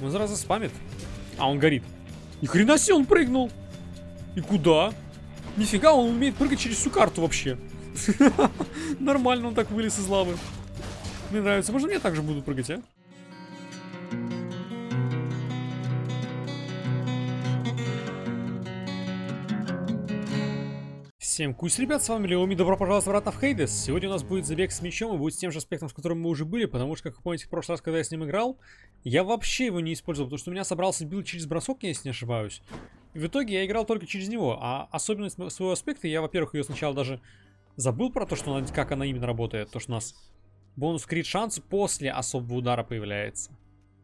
Он сразу спамит. А, он горит. Ни хрена себе, он прыгнул. И куда? Нифига, он умеет прыгать через всю карту вообще. Нормально он так вылез из лавы. Мне нравится. Можно я также буду прыгать, а? Всем кусь, ребят, с вами Леоми, добро пожаловать обратно в Хейдес. Сегодня у нас будет забег с мечом и будет с тем же аспектом, с которым мы уже были, потому что, как вы помните, в прошлый раз, когда я с ним играл, я вообще его не использовал, потому что у меня собрался билд через бросок, если не ошибаюсь. И в итоге я играл только через него, а особенность своего аспекта, я, во-первых, ее сначала даже забыл про то, что она, как она именно работает, то, что у нас бонус крит шанс после особого удара появляется.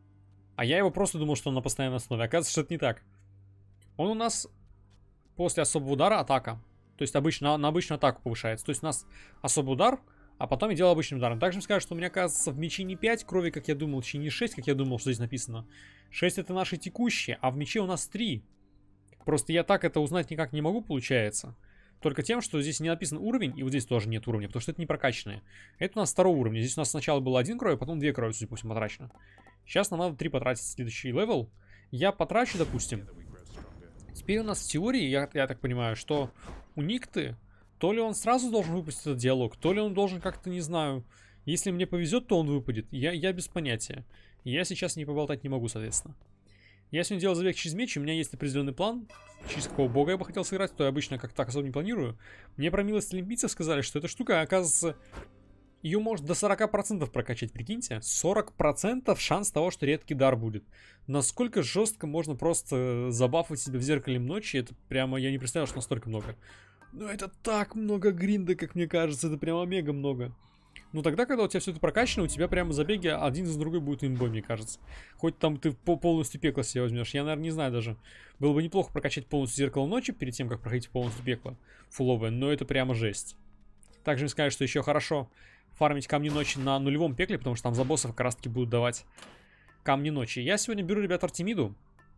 А я его просто думал, что он на постоянной основе, оказывается, что это не так. Он у нас после особого удара атака. То есть обычно, на обычную атаку повышается. То есть у нас особый удар, а потом я делаю обычным ударом. Также скажу, что у меня, оказывается, в мече не 5 крови, как я думал, чи не 6, как я думал, что здесь написано. 6 это наши текущие, а в мече у нас 3. Просто я так это узнать никак не могу, получается. Только тем, что здесь не написан уровень, и вот здесь тоже нет уровня, потому что это не прокачанные. Это у нас второго уровня. Здесь у нас сначала было 1 крови, а потом 2 крови, судя по всему, потрачено. Сейчас нам надо 3 потратить в следующий левел. Я потрачу, допустим. Теперь у нас в теории, я так понимаю, что у Никты, то ли он сразу должен выпустить этот диалог, то ли он должен как-то, не знаю, если мне повезет, то он выпадет. Я без понятия. Я сейчас не поболтать не могу, соответственно. Я сегодня делал забег через меч, у меня есть определенный план, через какого бога я бы хотел сыграть, то я обычно как так особо не планирую. Мне про милость олимпийцев сказали, что эта штука, оказывается, ее может до 40% прокачать, прикиньте. 40% шанс того, что редкий дар будет. Насколько жестко можно просто забафать себя в зеркале ночи, это прямо, я не представлял, что настолько много. Но это так много гринда, как мне кажется, это прямо мега много. Ну тогда, когда у тебя все это прокачано, у тебя прямо забеги один за другой будет имбой, мне кажется. Хоть там ты полностью пекло себе возьмешь, я, наверное, не знаю даже. Было бы неплохо прокачать полностью зеркало ночи перед тем, как проходить полностью пекло фуловое, но это прямо жесть. Также мне сказали, что еще хорошо фармить камни ночи на нулевом пекле, потому что там за боссов как раз таки будут давать камни ночи. Я сегодня беру, ребят, Артемиду.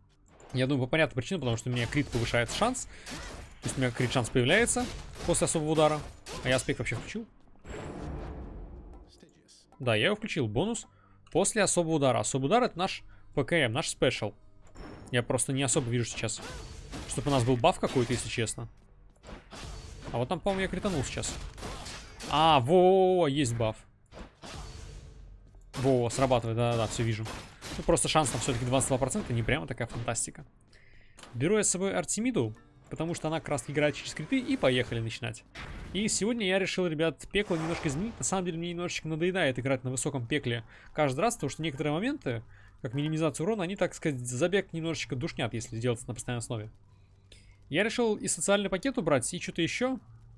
Я думаю, по понятной причине, потому что у меня крит повышает шанс. То есть у меня крит шанс появляется после особого удара. А я аспект вообще включил. Да, я его включил. Бонус после особого удара. Особый удар — это наш ПКМ, наш спешл. Я просто не особо вижу сейчас, чтобы у нас был баф какой-то, если честно. А вот там, по-моему, я кританул сейчас. А, во, есть баф. Во, срабатывает, да-да-да, все вижу. Ну, просто шанс там все-таки 22%, не прямо такая фантастика. Беру я с собой Артемиду, потому что она как раз играет через криты, и поехали начинать. И сегодня я решил, ребят, пекло немножко изменить. На самом деле мне немножечко надоедает играть на высоком пекле каждый раз, потому что некоторые моменты, как минимизация урона, они, так сказать, забег немножечко душнят, если делаться на постоянной основе. Я решил и социальный пакет убрать, и что-то еще.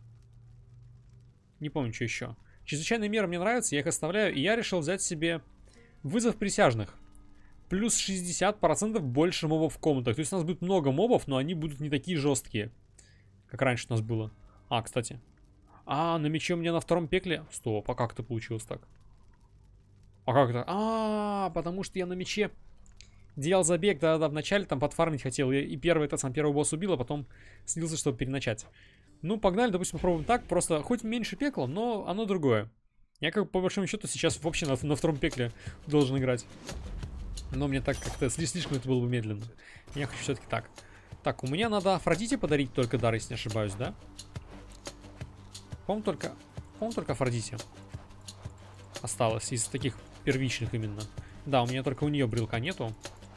Не помню, что еще. Чрезвычайные меры мне нравятся, я их оставляю. И я решил взять себе вызов присяжных. Плюс 60% больше мобов в комнатах. То есть у нас будет много мобов, но они будут не такие жесткие, как раньше у нас было. А, кстати. А, на мече у меня на втором пекле. Стоп, а как это получилось так? А как это? А, потому что я на мече делал забег, да-да, вначале там подфармить хотел. И первый, этот сам первый босс убил, а потом слился, чтобы переначать. Ну, погнали, допустим, попробуем так. Просто хоть меньше пекла, но оно другое. Я как по большому счету сейчас вообще на втором пекле должен играть. Но мне так как-то слишком это было бы медленно. Я хочу все-таки так. Так, у меня надо Афродите подарить только дар, если не ошибаюсь, да? По-моему, только Афродите осталось из таких первичных именно. Да, у меня только у нее брелка нету.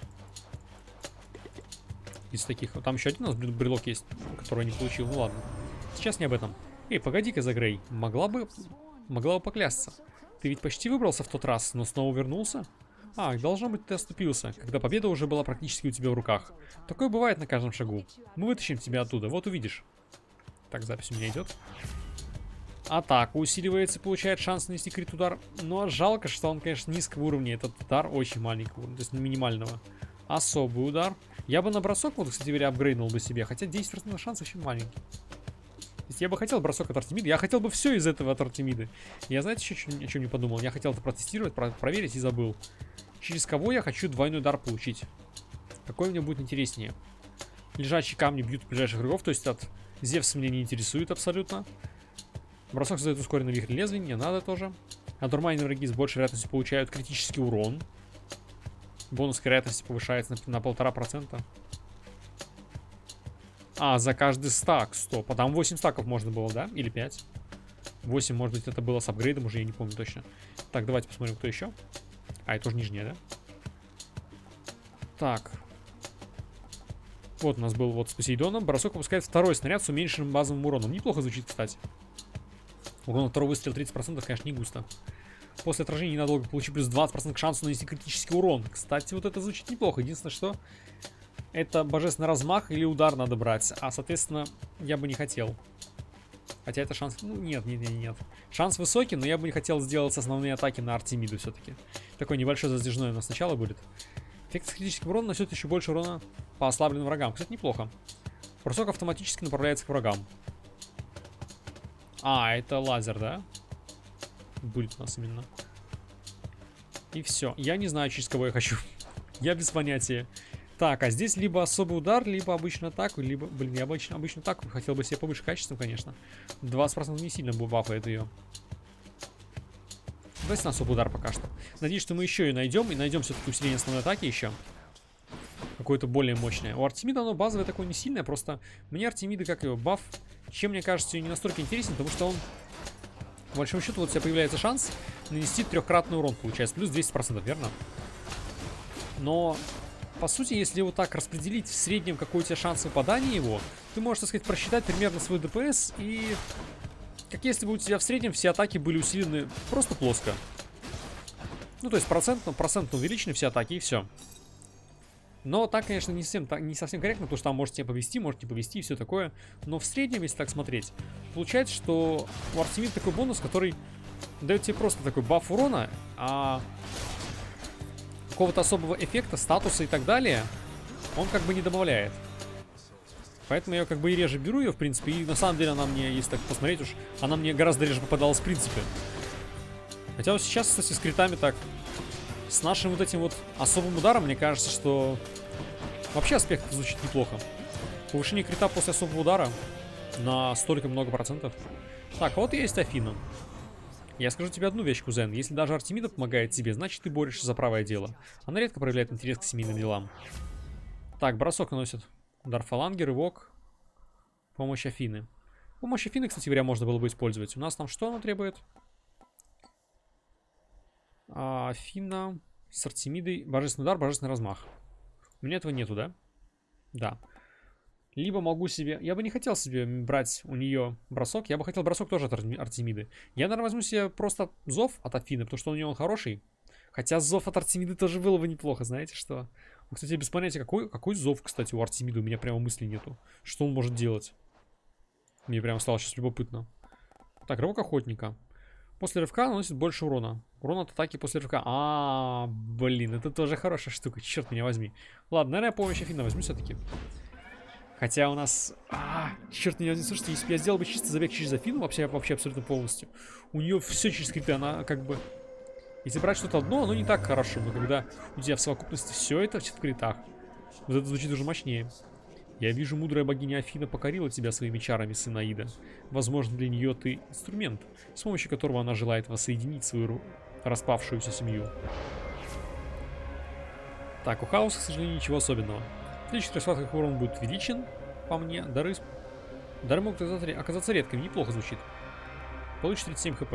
Из таких. Там еще один у нас брелок есть, который я не получил. Ну ладно. Сейчас не об этом. Эй, погоди-ка, Загрей. Могла бы поклясться. Ты ведь почти выбрался в тот раз, но снова вернулся? А, должно быть, ты оступился, когда победа уже была практически у тебя в руках. Такое бывает на каждом шагу. Мы вытащим тебя оттуда, вот увидишь. Так, запись у меня идет. Атака усиливается, получает шанс нанести крит удар. Но жалко, что он, конечно, низкого уровня. Этот удар очень маленького уровня, то есть минимального. Особый удар. Я бы на бросок, вот, кстати говоря, апгрейднул бы себе, хотя 10% шанс очень маленький. То есть я бы хотел бросок от Артемиды, я хотел бы все из этого от Артемиды. Я, знаете, еще о чем не подумал? Я хотел это протестировать, проверить и забыл. Через кого я хочу двойной удар получить? Какой мне будет интереснее? Лежачие камни бьют ближайших врагов, то есть от Зевса меня не интересует абсолютно. Бросок создает ускоренный вихрь лезвий, не надо тоже. Одурманенные враги с большей вероятностью получают критический урон. Бонус к вероятности повышается на 1,5%. А, за каждый стак. Стоп. А там 8 стаков можно было, да? Или 5? 8, может быть, это было с апгрейдом уже, я не помню точно. Так, давайте посмотрим, кто еще. А, это тоже нижняя, да? Так. Вот у нас был вот с Посейдоном. Бросок выпускает второй снаряд с уменьшенным базовым уроном. Неплохо звучит, кстати. Урон на второй выстрел 30%, конечно, не густо. После отражения ненадолго получи плюс 20% к шансу нанести критический урон. Кстати, вот это звучит неплохо. Единственное, что это божественный размах или удар надо брать. А, соответственно, я бы не хотел. Хотя это шанс... Ну, нет. Шанс высокий, но я бы не хотел сделать основные атаки на Артемиду все-таки. Такой небольшой затяжной у нас сначала будет. Эффект с критическим уроном наносит еще больше урона по ослабленным врагам. Кстати, неплохо. Бросок автоматически направляется к врагам. А, это лазер, да? Будет у нас именно. И все. Я не знаю, через кого я хочу. Я без понятия. Так, а здесь либо особый удар, либо обычную атаку, либо... Блин, я обычно атаку хотел бы себе повыше качеством, конечно. 20% не сильно бафает ее. Давайте на особый удар пока что. Надеюсь, что мы еще и найдем все-таки усиление основной атаки еще. Какое-то более мощное. У Артемида оно базовое такое не сильное, просто мне Артемида, как его, баф, чем мне кажется, не настолько интересен, потому что он, по большому счету, вот у тебя появляется шанс нанести трехкратный урон, получается, плюс 200%, верно? Но, по сути, если вот так распределить в среднем, какой у тебя шанс выпадания его, ты можешь, так сказать, просчитать примерно свой ДПС, и как если бы у тебя в среднем все атаки были усилены просто плоско. Ну, то есть процентно увеличены все атаки, и все. Но так, конечно, не совсем корректно, потому что там может тебя повести, может не повести и все такое. Но в среднем, если так смотреть, получается, что у Артемида такой бонус, который дает тебе просто такой баф урона, а какого-то особого эффекта, статуса и так далее он как бы не добавляет. Поэтому я как бы и реже беру ее, в принципе. И на самом деле она мне, если так посмотреть уж, она мне гораздо реже попадалась в принципе. Хотя вот сейчас, кстати, с критами так... С нашим вот этим вот особым ударом, мне кажется, что вообще аспект звучит неплохо. Повышение крита после особого удара на столько много процентов. Так, вот есть Афина. Я скажу тебе одну вещь, кузен. Если даже Артемида помогает тебе, значит ты борешься за правое дело. Она редко проявляет интерес к семейным делам. Так, бросок наносит. Удар фаланги, рывок. Помощь Афины. Помощь Афины, кстати говоря, можно было бы использовать. У нас там что она требует? Афина с Артемидой. Божественный удар, божественный размах. У меня этого нету, да? Да. Либо могу себе... Я бы не хотел себе брать у нее бросок. Я бы хотел бросок тоже от Артемиды. Я, наверное, возьму себе просто зов от Афины, потому что у нее он хороший. Хотя зов от Артемиды тоже было бы неплохо, знаете что? Кстати, без понятия, какой зов, кстати, у Артемиды. У меня прямо мысли нету. Что он может делать? Мне прямо стало сейчас любопытно. Так, рывок охотника. После рывка наносит больше урона. Урон от атаки после рывка. Блин, это тоже хорошая штука. Черт меня возьми. Ладно, наверное, помощь Афина возьму все-таки. Хотя у нас... черт меня возьми. Слушайте, если бы я сделал бы чисто забег через Афину, вообще абсолютно полностью. У нее все через криты, она как бы... Если брать что-то одно, оно не так хорошо. Но когда у тебя в совокупности все это в критах, вот это звучит уже мощнее. Я вижу, мудрая богиня Афина покорила тебя своими чарами, сын Аида. Возможно, для нее ты инструмент, с помощью которого она желает воссоединить свою распавшуюся семью. Так, у хаоса, к сожалению, ничего особенного. В следующих схватках урон будет увеличен, по мне. Дары могут оказаться редкими, неплохо звучит. Получишь 37 хп.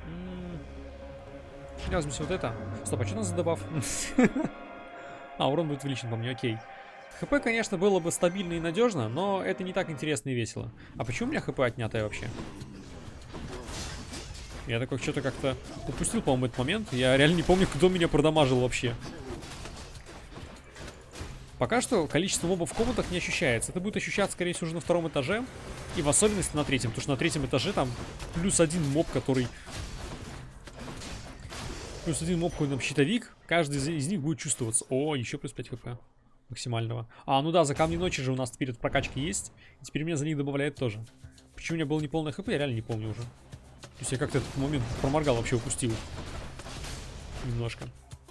Я возьму вот это. Стоп, а что у нас за добав? Урон будет увеличен, по мне, окей. ХП, конечно, было бы стабильно и надежно, но это не так интересно и весело. А почему у меня ХП отнятое вообще? Я такой что-то как-то упустил, по-моему, этот момент. Я реально не помню, кто меня продамажил вообще. Пока что количество мобов в комнатах не ощущается. Это будет ощущаться, скорее всего, уже на втором этаже. И в особенности на третьем. Потому что на третьем этаже там плюс один моб, который... Плюс один моб, какой там щитовик. Каждый из них будет чувствоваться. О, еще плюс 5 хп. Максимального. Ну да, за камни ночи же у нас теперь эта прокачка есть. И теперь меня за них добавляют тоже. Почему у меня было неполное хп, я реально не помню уже. То есть я как-то этот момент проморгал, вообще упустил. Немножко.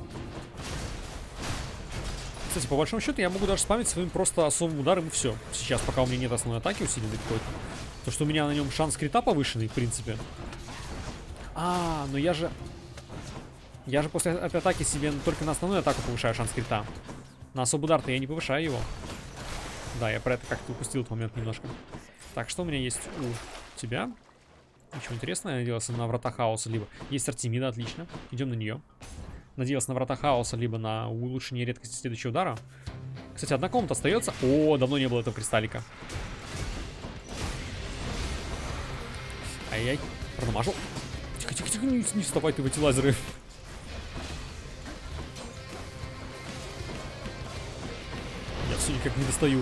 Кстати, по большому счету я могу даже спамить своим просто особым ударом и все. Сейчас, пока у меня нет основной атаки усиленной какой-то. То, что у меня на нем шанс крита повышенный, в принципе. Но я же... Я же после этой атаки себе только на основную атаку повышаю шанс крита. На особый удар-то я не повышаю его. Да, я про это как-то упустил этот момент немножко. Так, что у меня есть у тебя? Ничего интересного, я надеялся на врата хаоса, либо... Есть Артемида, отлично. Идем на нее. Надеялся на врата хаоса, либо на улучшение редкости следующего удара. Кстати, одна комната остается. О, давно не было этого кристаллика. Ай-яй, промажил. Тихо-тихо-тихо, не вставай ты в эти лазеры. Я все никак не достаю.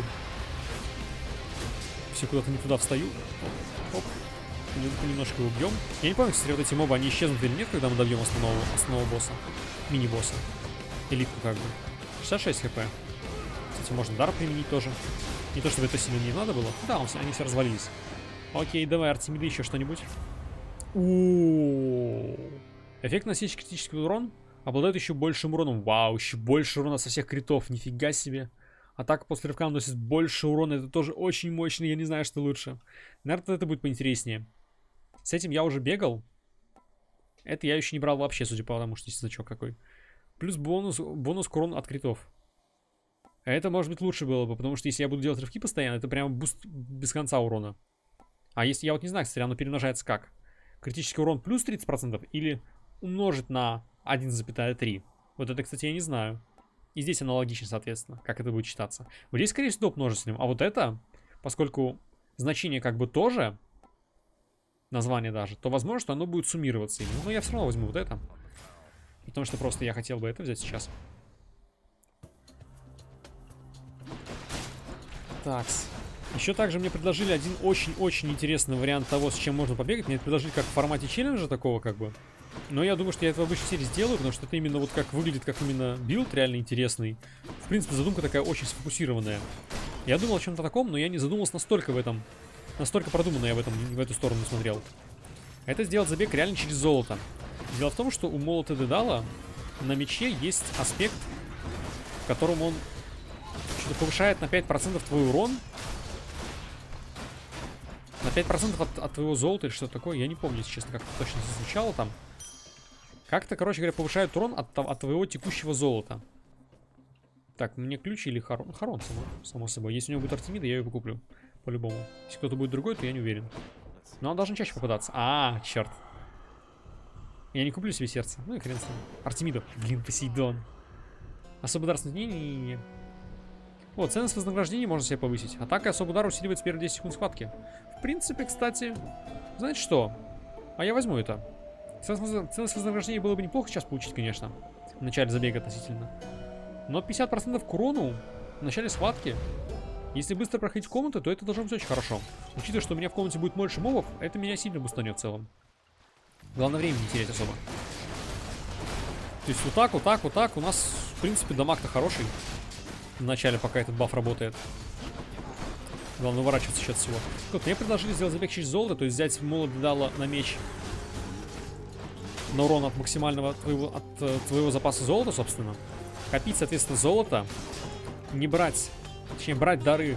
Все куда-то не туда встаю. Оп. Немножко убьем. Я не помню, кстати, вот эти мобы, они исчезнут или нет, когда мы добьем основного босса. Мини-босса. Элитку как бы. 66 хп. Кстати, можно дар применить тоже. Не то, чтобы это сильно не надо было. Да, они все развалились. Окей, давай, Артемида, еще что-нибудь. Эффект носить критический урон обладает еще большим уроном. Вау, еще больше урона со всех критов. Нифига себе. Атака после рывка наносит больше урона. Это тоже очень мощно. Я не знаю, что лучше. Наверное, это будет поинтереснее. С этим я уже бегал. Это я еще не брал вообще, судя по тому, что есть значок какой. Плюс бонус к урону от критов. А это, может быть, лучше было бы, потому что если я буду делать рывки постоянно, это прям буст без конца урона. А если я вот не знаю, кстати, оно перемножается как? Критический урон плюс 30% или умножить на 1,3? Вот это, кстати, я не знаю. И здесь аналогично, соответственно, как это будет читаться. Вот здесь, скорее всего, множителем. А вот это, поскольку значение как бы тоже, название даже, то возможно, что оно будет суммироваться. Но я все равно возьму вот это. Потому что просто я хотел бы это взять сейчас. Такс. Еще также мне предложили один очень-очень интересный вариант того, с чем можно побегать. Мне это предложили как в формате челленджа такого как бы. Но я думаю, что я это в обычной серии сделаю, потому что это именно вот как выглядит, как именно билд реально интересный. В принципе, задумка такая очень сфокусированная. Я думал о чем-то таком, но я не задумался настолько в этом. Настолько продуманно я в эту сторону смотрел. Это сделать забег реально через золото. Дело в том, что у молота Дедала на мече есть аспект, в котором он что-то повышает на 5% твой урон. На 5% от твоего золота или что-то такое. Я не помню, если честно, как это точно звучало там. Как-то, короче говоря, повышает урон от твоего текущего золота. Так, мне ключ или Харон? Харон, само собой. Если у него будет Артемида, я ее куплю. По-любому. Если кто-то будет другой, то я не уверен. Но он должен чаще попадаться. А, черт. Я не куплю себе сердце. Ну и хрен с ним. Артемида. Блин, Посейдон. Особый удар. Не-не-не. Вот, ценность вознаграждения можно себе повысить. Атака и особый удар усиливает с первых 10 секунд схватки. В принципе, кстати, знаете что? А я возьму это. Ценность вознаграждения было бы неплохо сейчас получить, конечно. В начале забега относительно. Но 50% к урону в начале схватки. Если быстро проходить комнату, то это должно быть очень хорошо. Учитывая, что у меня в комнате будет больше мобов, это меня сильно бустанет в целом. Главное, времени не терять особо. То есть вот так, вот так, вот так. У нас, в принципе, дамаг-то хороший. В начале, пока этот баф работает. Главное уворачиваться еще от всего. Вот, мне предложили сделать забег через золото, то есть взять молот Дедала на меч на урон от максимального твоего запаса золота, собственно. Копить, соответственно, золото. Не брать, точнее, брать дары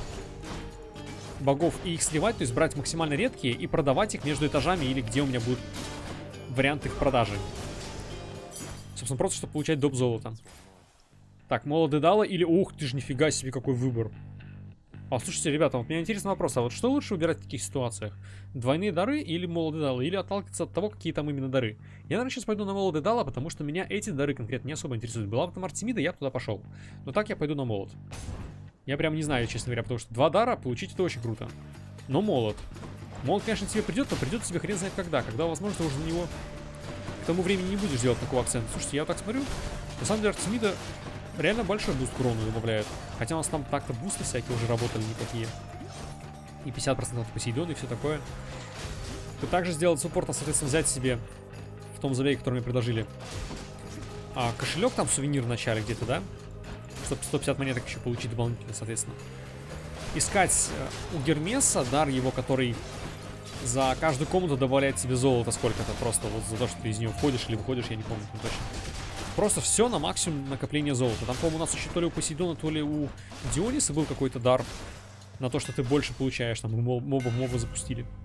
богов и их сливать, то есть брать максимально редкие и продавать их между этажами или где у меня будет вариант их продажи. Собственно, просто чтобы получать доп золота. Так, молот Дедала или... Ух ты ж, нифига себе, какой выбор. А, слушайте, ребята, вот у меня интересный вопрос. А вот что лучше выбирать в таких ситуациях? Двойные дары или молот Дедала? Или отталкиваться от того, какие там именно дары? Я, наверное, сейчас пойду на молот Дедала, потому что меня эти дары конкретно не особо интересуют. Была бы там Артемида, я бы туда пошел. Но так я пойду на молот. Я прям не знаю, честно говоря, потому что 2 дара получить это очень круто. Но молот. Молот, конечно, тебе придет, но придет тебе хрен знает когда. Когда, возможно, ты уже на него к тому времени не будешь делать такого акцента. Слушайте, я вот так смотрю. На самом деле, Артемида реально большой буст к урону добавляет. Хотя у нас там так-то бусты всякие уже работали неплохие. И 50% от Посейдона и все такое. И также сделать суппорта, соответственно, взять себе в том забеге, который мне предложили. Кошелек там, сувенир в начале где-то, да? Чтобы 150 монеток еще получить дополнительно, соответственно. Искать у Гермеса дар его, который за каждую комнату добавляет себе золото сколько-то. Просто вот за то, что ты из нее входишь или выходишь, я не помню точно. Просто все на максимум накопления золота. Там, по-моему, у нас еще то ли у Посейдона, то ли у Диониса был какой-то дар на то, что ты больше получаешь. Там мобы запустили.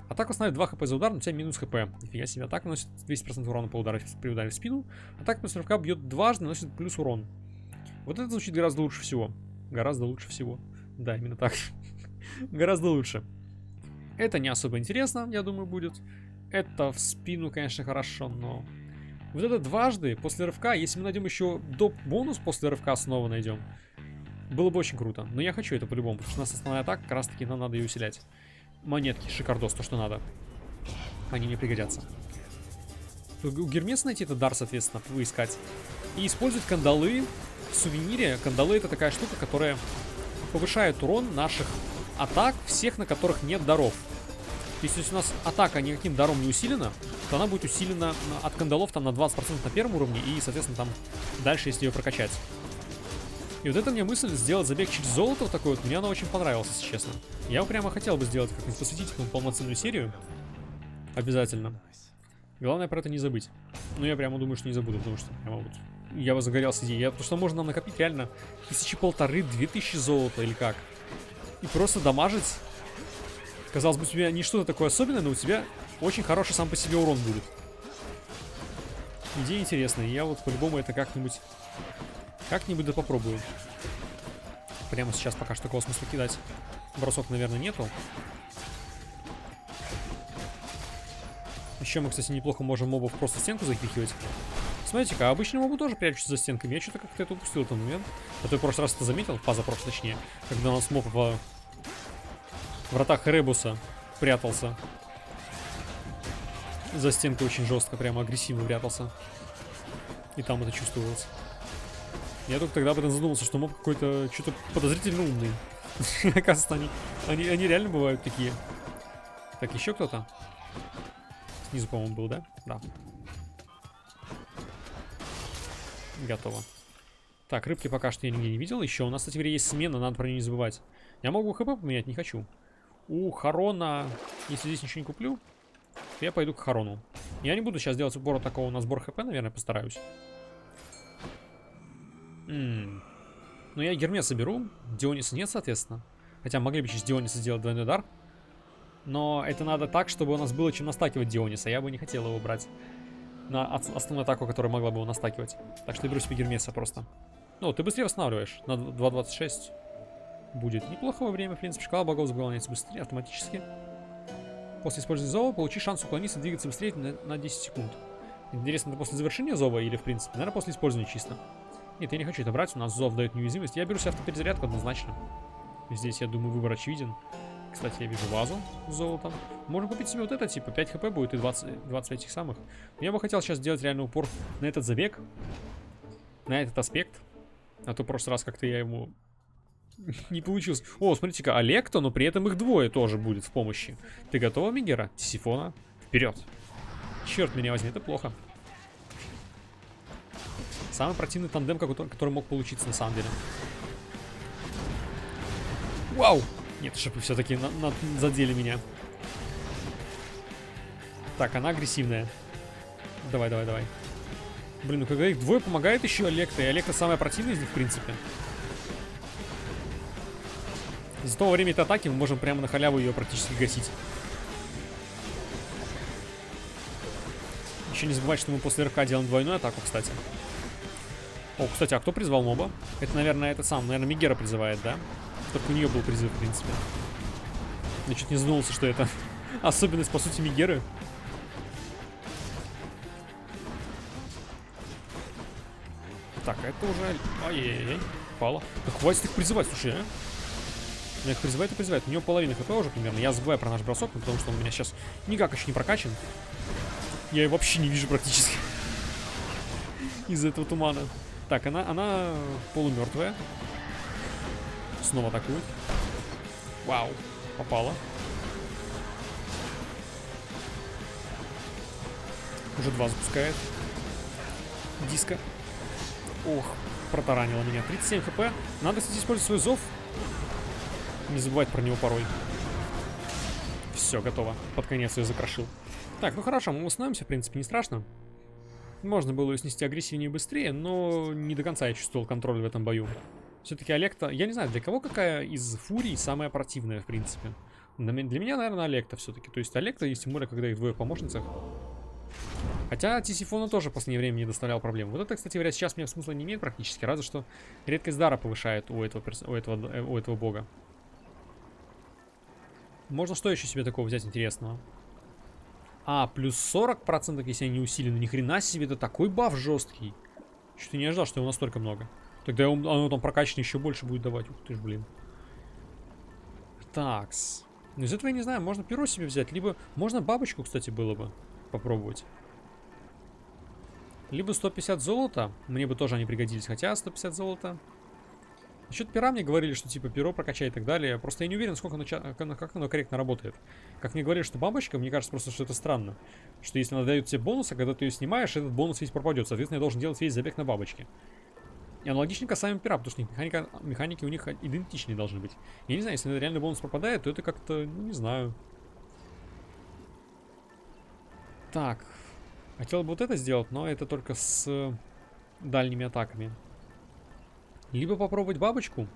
Атака устанавливает 2 хп за удар, но у тебя минус хп. Нифига себе. Атака наносит 200% урона при ударе в спину. Атака после рывка бьет дважды, наносит плюс урон. Вот это звучит гораздо лучше всего. Гораздо лучше всего. Да, именно так. Гораздо лучше. Это не особо интересно, я думаю, будет. Это в спину, конечно, хорошо, но... Вот это дважды после рывка, если мы найдем еще доп-бонус после рывка снова найдем, было бы очень круто. Но я хочу это по-любому, потому что у нас основная атака, как раз таки нам надо ее усилять. Монетки, шикардос, то, что надо. Они мне пригодятся. У Гермеса найти этот дар, соответственно, поискать. И использовать кандалы в сувенире. Кандалы — это такая штука, которая повышает урон наших атак, всех, на которых нет даров. То есть, если у нас атака никаким даром не усилена, то она будет усилена от кандалов там на 20% на первом уровне и, соответственно, там дальше, если ее прокачать. И вот эта мне мысль сделать забег через золото вот такой вот, мне она очень понравилась, если честно. Я прямо хотел бы сделать как-нибудь, посвятить этому полноценную серию. Обязательно. Главное про это не забыть. Но я прямо думаю, что не забуду, потому что прямо вот я бы загорелся идеей. Потому что можно нам накопить реально 1500-2000 золота или как. И просто дамажить. Казалось бы, у тебя не что-то такое особенное, но у тебя очень хороший сам по себе урон будет. Идея интересная. Я вот по-любому это как-нибудь да попробую. Прямо сейчас пока что космос покидать. Бросок, наверное, нету. Еще мы, кстати, неплохо можем мобов просто в стенку запихивать. Смотрите-ка, обычные мобы тоже прячутся за стенками. Я что-то как-то это упустил в этот момент. А то я в прошлый раз это заметил, позапрошлый точнее, когда у нас моб в вратах Эребуса прятался. За стенкой очень жестко, прямо агрессивно прятался. И там это чувствовалось. Я только тогда об этом задумался, что моб какой-то что-то подозрительно умный. Оказывается, они реально бывают такие. Так, еще кто-то? Снизу, по-моему, был, да? Да. Готово. Так, рыбки пока что я нигде не видел. Еще у нас, кстати говоря, есть смена, надо про нее не забывать. Я могу хп поменять, не хочу. У Харона, если здесь ничего не куплю, то я пойду к Харону. Я не буду сейчас делать упора такого на сбор хп, наверное, постараюсь. Ну, я Гермеса беру. Диониса нет, соответственно. Хотя могли бы через Диониса сделать двойной удар. Но это надо так, чтобы у нас было чем настакивать Диониса. Я бы не хотел его брать на основную атаку, которая могла бы его настакивать. Так что я беру себе Гермеса просто. Ну, ты быстрее восстанавливаешь. На 2.26 будет неплохое время. В принципе, шкала богов заполняется быстрее, автоматически. После использования зова получи шанс уклониться и двигаться быстрее на 10 секунд. Интересно, это после завершения зова или в принципе? Наверное, после использования чисто. Нет, я не хочу это брать, у нас зов дает неуязвимость. Я беру себе автоперезарядку однозначно. Здесь, я думаю, выбор очевиден. Кстати, я вижу вазу с золотом. Можно купить себе вот это, типа 5 хп будет и 20 этих самых. Но я бы хотел сейчас сделать реально упор на этот забег. На этот аспект. А то в прошлый раз как-то я ему не получился. О, смотрите-ка, Олекто, но при этом их двое тоже будет в помощи. Ты готова, Мегера? Тисифона? Вперед. Черт меня возьми, это плохо. Самый противный тандем, который мог получиться на самом деле. Вау! Нет, шипы все-таки задели меня. Так, она агрессивная. Давай, давай, давай. Блин, ну когда их двое, помогает еще Олекта. И Олекта самая противная из них, в принципе. За то время этой атаки мы можем прямо на халяву ее практически гасить. Еще не забывать, что мы после РК делаем двойную атаку, кстати. О, кстати, а кто призвал моба? Это, наверное, этот сам. Наверное, Мегера призывает, да? Только у нее был призыв, в принципе. Я чуть не задумался, что это особенность, по сути, Мегеры. Так, это уже... Ай-яй-яй, пало. Да хватит их призывать, слушай, а? Меня их призывает и призывает. У него половина хп уже примерно. Я забываю про наш бросок, потому что он у меня сейчас никак еще не прокачан. Я ее вообще не вижу практически. Из-за этого тумана. Так, она полумертвая. Снова атакует. Вау, попала. Уже 2 запускает. Диско. Ох, протаранила меня. 37 хп. Надо, кстати, использовать свой зов. Не забывать про него порой. Все, готово. Под конец ее закрошил. Так, ну хорошо, мы восстановимся, в принципе, не страшно. Можно было ее снести агрессивнее и быстрее, но не до конца я чувствовал контроль в этом бою. Все-таки Олекта... Я не знаю, для кого какая из фурий самая противная, в принципе. Для меня, наверное, Олекта все-таки. То есть Олекта, и тем более, когда их двое в помощницах. Хотя Тисифона тоже в последнее время не доставлял проблем. Вот это, кстати говоря, сейчас мне смысла не имеет практически. Разве что редкость дара повышает у этого бога. Можно что еще себе такого взять интересного? А, плюс 40%, если они усилены. Ни хрена себе, это такой баф жесткий. Что-то не ожидал, что его настолько много. Тогда оно там прокачано еще больше будет давать. Ух ты ж, блин. Такс. Ну, из этого я не знаю, можно перо себе взять. Либо можно бабочку, кстати, было бы попробовать. Либо 150 золота. Мне бы тоже они пригодились. Хотя 150 золота. Насчет пера мне говорили, что типа перо прокачай и так далее. Просто я не уверен, как оно корректно работает. Как мне говорили, что бабочка, мне кажется просто, что это странно. Что если она дает тебе бонус, а когда ты ее снимаешь, этот бонус весь пропадет. Соответственно, я должен делать весь забег на бабочке. И аналогично касаемо пера, потому что механики у них идентичные должны быть. Я не знаю, если реально бонус пропадает, то это как-то, ну, не знаю. Так. Хотел бы вот это сделать, но это только с дальними атаками. Либо попробовать бабочку.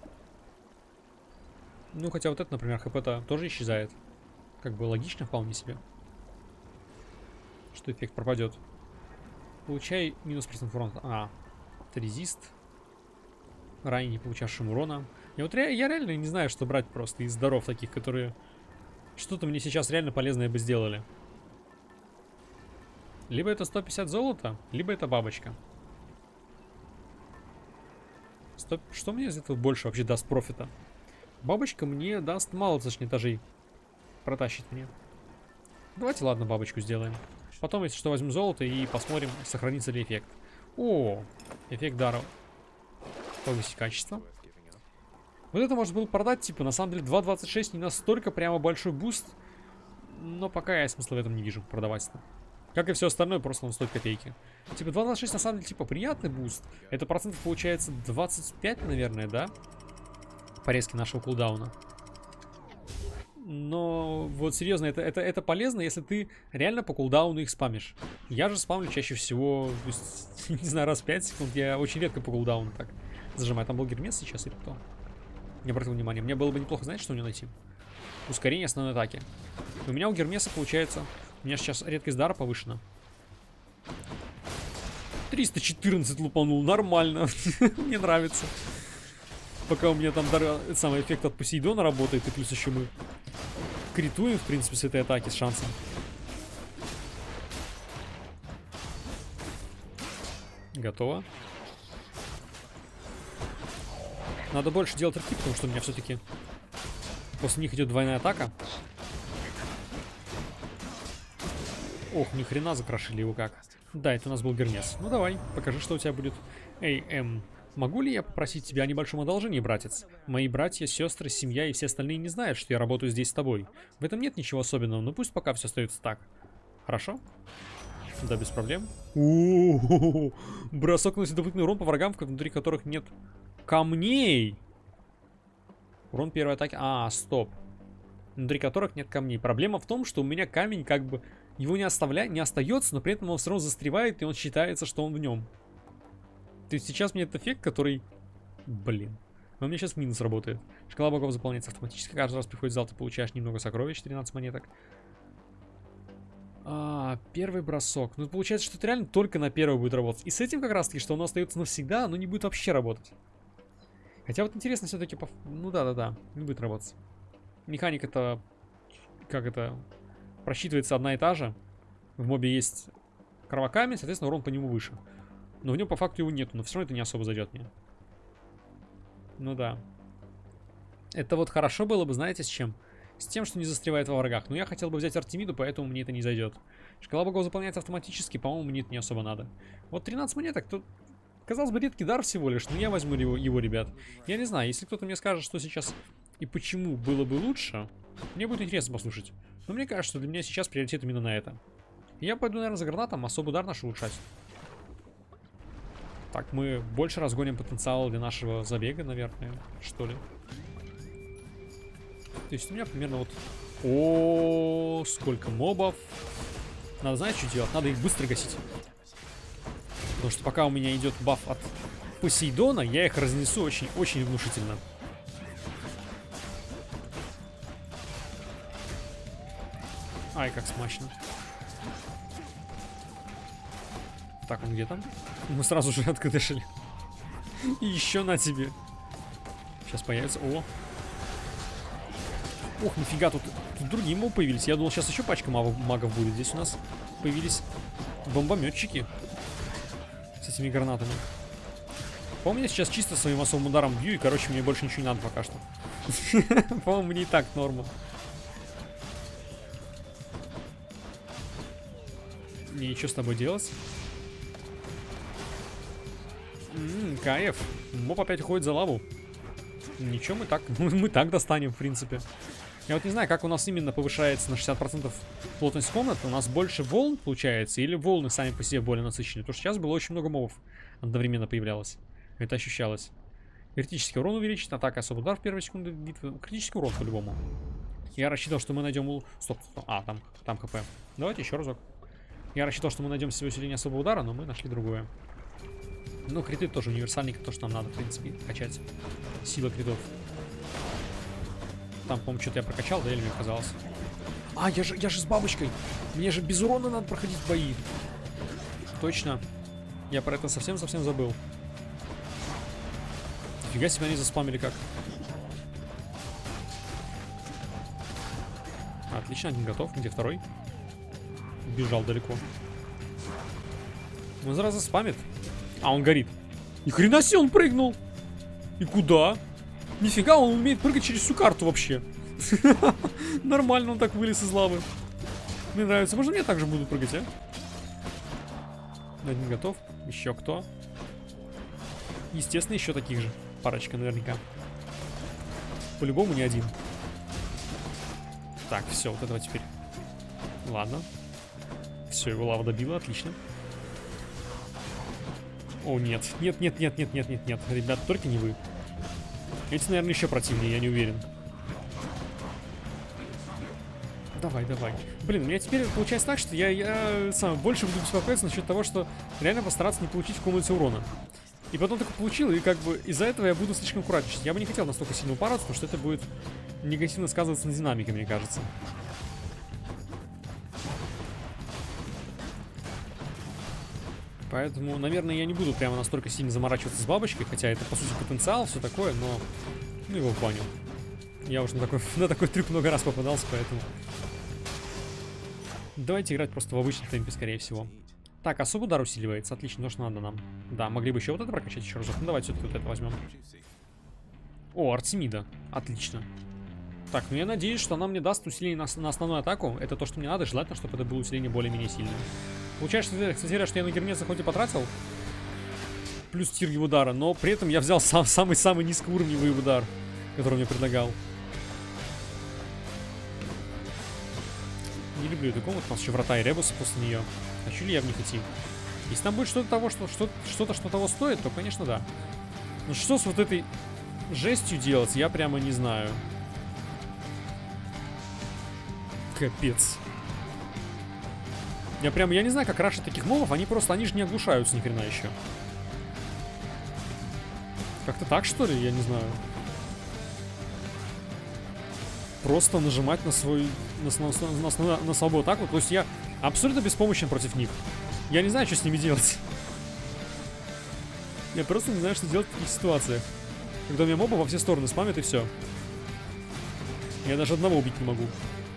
Ну, хотя вот это, например, хп-то тоже исчезает. Как бы логично вполне себе. Что эффект пропадет. Получай минус процент урона. А, это резист. Ранее не получавшим урона. Я реально не знаю, что брать просто из даров таких, которые что-то мне сейчас реально полезное бы сделали. Либо это 150 золота, либо это бабочка. Что мне из этого больше вообще даст профита? Бабочка мне даст мало достаточно этажей. Протащит мне. Давайте, ладно, бабочку сделаем. Потом, если что, возьму золото и посмотрим, сохранится ли эффект. О, эффект дара. Повысить качество. Вот это можно было продать, типа, на самом деле 2.26 не настолько прямо большой буст. Но пока я смысла в этом не вижу продавать-то. Как и все остальное, просто он стоит копейки. Типа 2.26 на самом деле, типа, приятный буст. Это процентов получается 25, наверное, да? Порезки нашего кулдауна. Но вот серьезно, это полезно, если ты реально по кулдауну их спамишь. Я же спамлю чаще всего, то есть, не знаю, раз в 5 секунд. Я очень редко по кулдауну так зажимаю. Там был Гермес сейчас или кто? Не обратил внимания. Мне было бы неплохо, знаете, что у него найти? Ускорение основной атаки. У меня у Гермеса получается... У меня сейчас редкость дара повышена. 314 лупанул, нормально. Мне нравится. Пока у меня там самый эффект от Посейдона работает, и плюс еще мы критуем, в принципе, с этой атаки с шансом. Готово. Надо больше делать рывки, потому что у меня все-таки после них идет двойная атака. Ох, ни хрена закрошили его как. Да, это у нас был Гермес. Ну давай, покажи, что у тебя будет. Эй, могу ли я попросить тебя о небольшом одолжении, братец? Мои братья, сестры, семья и все остальные не знают, что я работаю здесь с тобой. В этом нет ничего особенного, но пусть пока все остается так. Хорошо? Да, без проблем. О-о-о-о-о! Бросок наносит дополнительный урон по врагам, внутри которых нет камней. Урон первой атаки. А, стоп. Внутри которых нет камней. Проблема в том, что у меня камень как бы... Его не остается, но при этом он все равно застревает, и он считается, что он в нем. То есть сейчас мне этот эффект, который... Блин. Но у меня сейчас минус работает. Шкала богов заполняется автоматически. Каждый раз приходит в зал, ты получаешь немного сокровищ, 13 монеток. Первый бросок. Ну, получается, что это реально только на первый будет работать. И с этим как раз-таки, что оно остается навсегда, оно не будет вообще работать. Хотя вот интересно все-таки... Ну да-да-да, не будет работать. Механика-то... Как это... Просчитывается одна и та же. В мобе есть кровокамень, соответственно, урон по нему выше. Но в нем по факту его нету, но все равно это не особо зайдет мне. Ну да. Это вот хорошо было бы, знаете, с чем? С тем, что не застревает во врагах. Но я хотел бы взять Артемиду, поэтому мне это не зайдет. Шкала богов заполняется автоматически, по-моему, мне это не особо надо. Вот 13 монеток, тут, казалось бы, редкий дар всего лишь, но я возьму его, ребят. Я не знаю, если кто-то мне скажет, что сейчас и почему было бы лучше, мне будет интересно послушать. Но мне кажется, что для меня сейчас приоритет именно на это. Я пойду, наверное, за гранатом, особый удар наш улучшать. Так, мы больше разгоним потенциал для нашего забега, наверное, что ли. То есть у меня примерно вот... О, сколько мобов. Надо, знаете, что делать? Надо их быстро гасить. Потому что пока у меня идет баф от Посейдона, я их разнесу очень-очень внушительно. Ай, как смачно. Так, он где там? Мы сразу же откадышили. И еще на тебе. Сейчас появится. О! Ох, нифига, тут другие мобы появились. Я думал, сейчас еще пачка магов будет. Здесь у нас появились бомбометчики с этими гранатами. По-моему, я сейчас чисто своим особым ударом бью, и, короче, мне больше ничего не надо пока что. По-моему, мне и так норма. И что с тобой делать? Кайф. Моб опять уходит за лаву. Ничего, мы так достанем, в принципе. Я вот не знаю, как у нас именно повышается на 60% плотность комнат. У нас больше волн получается, или волны сами по себе более насыщенные. Потому что сейчас было очень много мобов одновременно появлялось. Это ощущалось. Критический урон увеличить, атака, особый удар в первые секунды битвы. Критический урон по-любому. Я рассчитывал, что мы найдем... Стоп. А, там хп. Давайте еще разок. Я рассчитывал, что мы найдем себе усиление особого удара, но мы нашли другое. Ну, криты тоже универсальный, то, что нам надо, в принципе, качать. Сила критов. Там, по-моему, что-то я прокачал, да, или мне казалось? А, я же с бабочкой. Мне же без урона надо проходить бои. Точно. Я про это совсем-совсем забыл. Нифига себе, они заспамили как. Отлично, один готов. Где второй? Бежал далеко. Он сразу спамит. А, он горит. Ни хрена себе, он прыгнул. И куда? Нифига, он умеет прыгать через всю карту вообще. Нормально он так вылез из лавы. Мне нравится. Можно я также буду прыгать, а? Один готов. Еще кто? Естественно, еще таких же. Парочка наверняка. По-любому не один. Так, все, вот этого теперь. Ладно. Все, его лава добила, отлично. О, нет. Нет. Ребят, только не вы. Эти, наверное, еще противнее, я не уверен. Давай. Блин, у меня теперь получается так, что я сам больше буду беспокоиться насчет того, что реально постараться не получить в комнате урона. И потом только получил, и как бы из-за этого я буду слишком аккуратничать. Я бы не хотел настолько сильно упараться, потому что это будет негативно сказываться на динамике, мне кажется. Поэтому, наверное, я не буду прямо настолько сильно заморачиваться с бабочкой, хотя это, по сути, потенциал, все такое, но... Ну, его в баню. Я уже на такой трюк много раз попадался, поэтому... Давайте играть просто в обычном темпе, скорее всего. Так, особый удар усиливается, отлично, то, что надо нам. Да, могли бы еще вот это прокачать еще разок. Ну, давайте все-таки вот это возьмем. О, Артемида, отлично. Так, ну я надеюсь, что она мне даст усиление на основную атаку. Это то, что мне надо, желательно, чтобы это было усиление более-менее сильное. Получается, кстати, что я на Гермеса хоть и потратил плюс тир его удара, но при этом я взял самый-самый низкоуровневый удар, который мне предлагал. Не люблю эту комнату, у нас еще врата и ребусы после нее. Хочу ли я в них идти? Если там будет что-то того, что того стоит, то, конечно, да. Но что с вот этой жестью делать, я прямо не знаю. Капец. Я не знаю, как рашить таких мобов, они же не оглушаются ни хрена еще. Как-то так, что ли? Я не знаю. Просто нажимать на свою атаку. То есть я абсолютно беспомощен против них. Я не знаю, что с ними делать. Я просто не знаю, что делать в таких ситуациях. Когда у меня мобы во все стороны спамят, и все. Я даже одного убить не могу.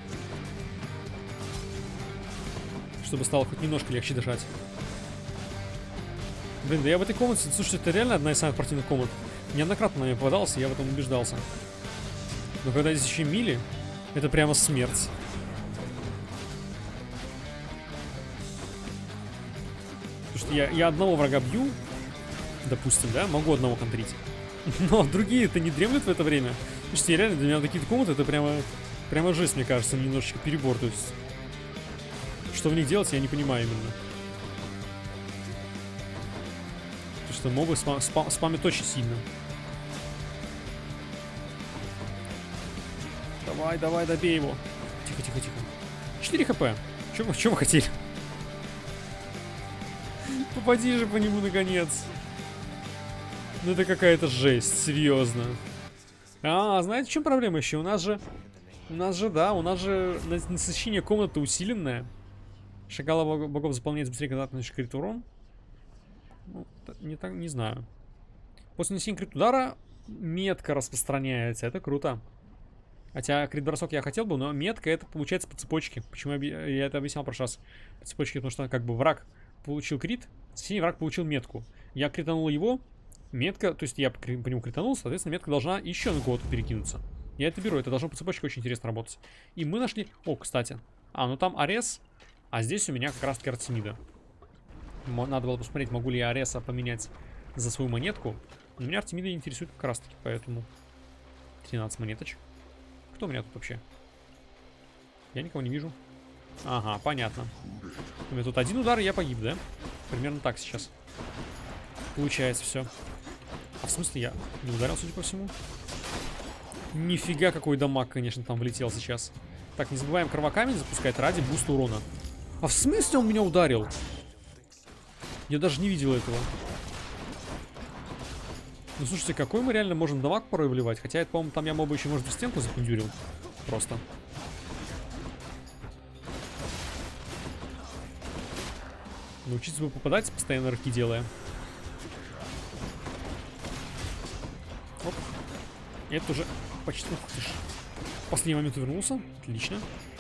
Чтобы стало хоть немножко легче дышать. Блин, да я в этой комнате... Слушайте, это реально одна из самых противных комнат. Неоднократно на меня попадался, я в этом убеждался. Но когда здесь еще мили, это прямо смерть. Потому что я одного врага бью, допустим, да, могу одного контрить. Но другие-то не дремлют в это время. Потому что реально для меня такие комнаты, это прямо жесть, мне кажется, немножечко перебор. То есть, что в них делать, я не понимаю именно. Потому что мобы спамят очень сильно. Давай, добей его. Тихо. 4 хп. Чего вы хотели? Попади же по нему, наконец. Ну это какая-то жесть, серьезно. А, знаете, в чем проблема еще? У нас же У нас же, да, у нас же насыщение комнаты усиленное. Шагала богов заполняется быстрее, когда ты наносишь крит урон. Ну, не знаю. После нанесения крит удара метка распространяется. Это круто. Хотя крит бросок я хотел бы, но метка это получается по цепочке. Почему я это объяснял в прошлый раз? По цепочке, потому что как бы враг получил крит, соседний враг получил метку. Я кританул его, метка, то есть я по нему кританул, соответственно, метка должна еще на кого-то перекинуться. Я это беру, это должно по цепочке очень интересно работать. И мы нашли... О, кстати. Ну там Арес, а здесь у меня как раз-таки Артемида. Надо было посмотреть, могу ли я Ареса поменять за свою монетку. Но меня Артемида интересует как раз-таки, поэтому... 13 монеточек. Кто у меня тут вообще? Я никого не вижу. Ага, понятно. У меня тут один удар, и я погиб, да? Примерно так сейчас. Получается все. А в смысле я не ударил, судя по всему? Нифига, какой дамаг, конечно, там влетел сейчас. Так, не забываем, кровокамень запускает ради буста урона. А в смысле он меня ударил? Я даже не видел этого. Ну, слушайте, какой мы реально можем дамаг порой вливать? Хотя, это, по-моему, там я моба еще, может, в стенку запендюрил. Просто. Научиться бы попадать, постоянно рывки делая. Оп. Это уже почти... В последний момент вернулся. Отлично.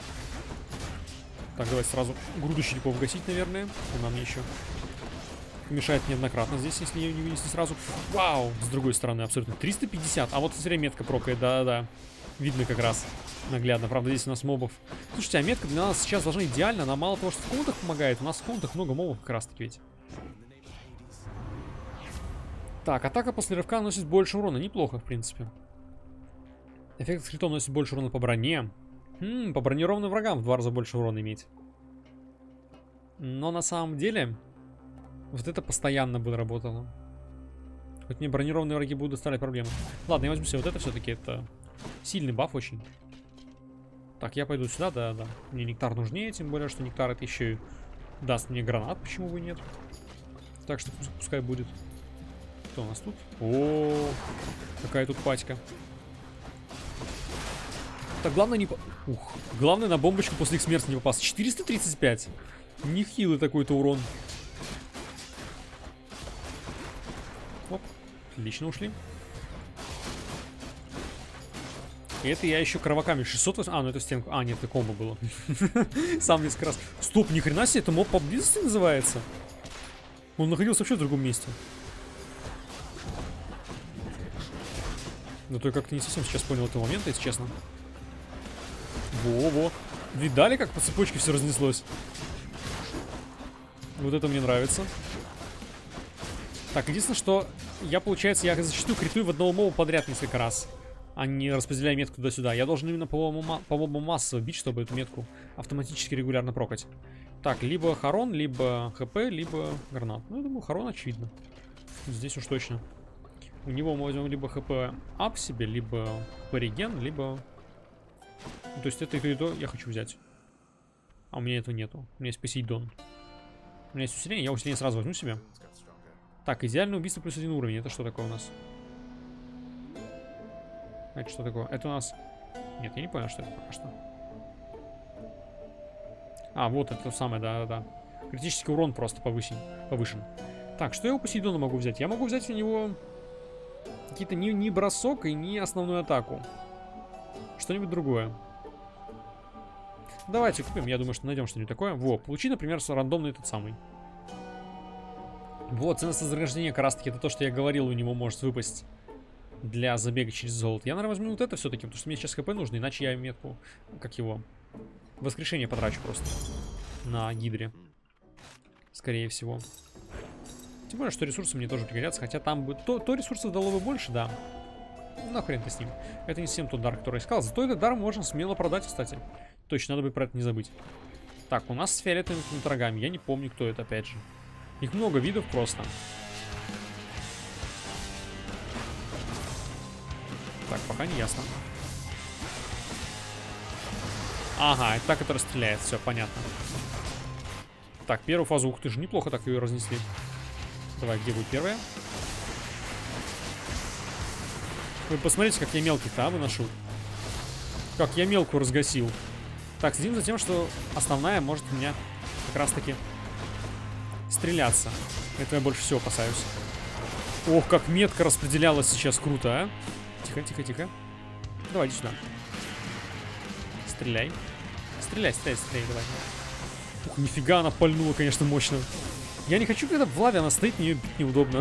Так, давай сразу груду щельков гасить, наверное. Она мне еще мешает неоднократно здесь, если ее не вынести сразу. Вау! С другой стороны, абсолютно. 350. А вот смотри, метка прокает. Да-да-да. Видно как раз наглядно. Правда, здесь у нас мобов. Слушайте, а метка для нас сейчас должна идеально. Она мало того, что в комнатах помогает. У нас в комнатах много мобов как раз-таки ведь. Так, атака после рывка наносит больше урона. Неплохо, в принципе. Эффект с критом наносит больше урона по броне. По бронированным врагам в 2 раза больше урона иметь. Но на самом деле... Вот это постоянно бы работало. Хоть мне бронированные враги будут доставлять проблемы. Ладно, я возьму себе вот это все-таки. Это сильный баф очень. Так, я пойду сюда, да-да. Мне нектар нужнее, тем более, что нектар это еще и даст мне гранат, почему бы и нет. Так что пускай будет. Кто у нас тут? О, какая тут патька. Так, главное не... Главное на бомбочку после их смерти не попасть. 435. Нехилый такой-то урон. Оп, отлично ушли. И это я еще кровокамень 600... ну это стенку... нет, это комбо было. Сам несколько раз. Стоп, ни хрена себе, это моб поблизости называется? Он находился вообще в другом месте. Но то я как-то не совсем сейчас понял этого момента, если честно. Во-во. Видали, как по цепочке все разнеслось? Вот это мне нравится. Так, единственное, что я, получается, я зачастую критую в одного моба подряд несколько раз, а не распределяя метку туда-сюда. Я должен именно по мобу массово бить, чтобы эту метку автоматически регулярно прокать. Так, либо Харон, либо ХП, либо гранат. Ну, я думаю, Харон очевидно. Здесь уж точно. У него мы возьмем либо ХП ап себе, либо ХП реген, либо... То есть это и то я хочу взять. А у меня этого нету. У меня есть Посейдон. У меня есть усиление, я усиление сразу возьму себе. Так, идеальное убийство плюс 1 уровень. Это что такое у нас? Это что такое? Это у нас... Нет, я не понял, что это пока что. А, вот это самое, да-да-да. Критический урон просто повышен. Так, что я у Посейдона могу взять? Я могу взять у него какие-то не бросок и не основную атаку. Что-нибудь другое. Давайте купим, я думаю, что найдем что-нибудь такое. Во, получи, например, рандомный этот самый. Вот, ценность вознаграждения как раз таки это то, что я говорил, у него может выпасть для забега через золото. Я, наверное, возьму вот это все-таки, потому что мне сейчас ХП нужно, иначе я метку, как его, воскрешение потрачу просто на гидре. Скорее всего. Тем более, что ресурсы мне тоже пригодятся, хотя там бы... То ресурсов дало бы больше, да. Нахрен-то с ним. Это не совсем тот дар, который я искал. Зато этот дар можно смело продать, кстати. Точно, надо бы про это не забыть. Так, у нас с фиолетовыми врагами. Я не помню, кто это, опять же. Их много видов просто. Так, пока не ясно. Ага, это та, которая стреляет. Все, понятно. Так, первую фазу. Ух ты же, неплохо так ее разнесли. Давай, где будет первая? Вы посмотрите, как я мелких-то выношу. Как я мелкую разгасил. Так, следим за тем, что основная может у меня как раз-таки стреляться. Это я больше всего опасаюсь. Ох, как метко распределялась сейчас. Круто, а? Тихо, тихо, тихо. Давай, иди сюда. Стреляй. Стреляй, стреляй, стреляй, давай. Ух, нифига она пальнула, конечно, мощно. Я не хочу, когда в лаве она стоит, мне ее бить неудобно.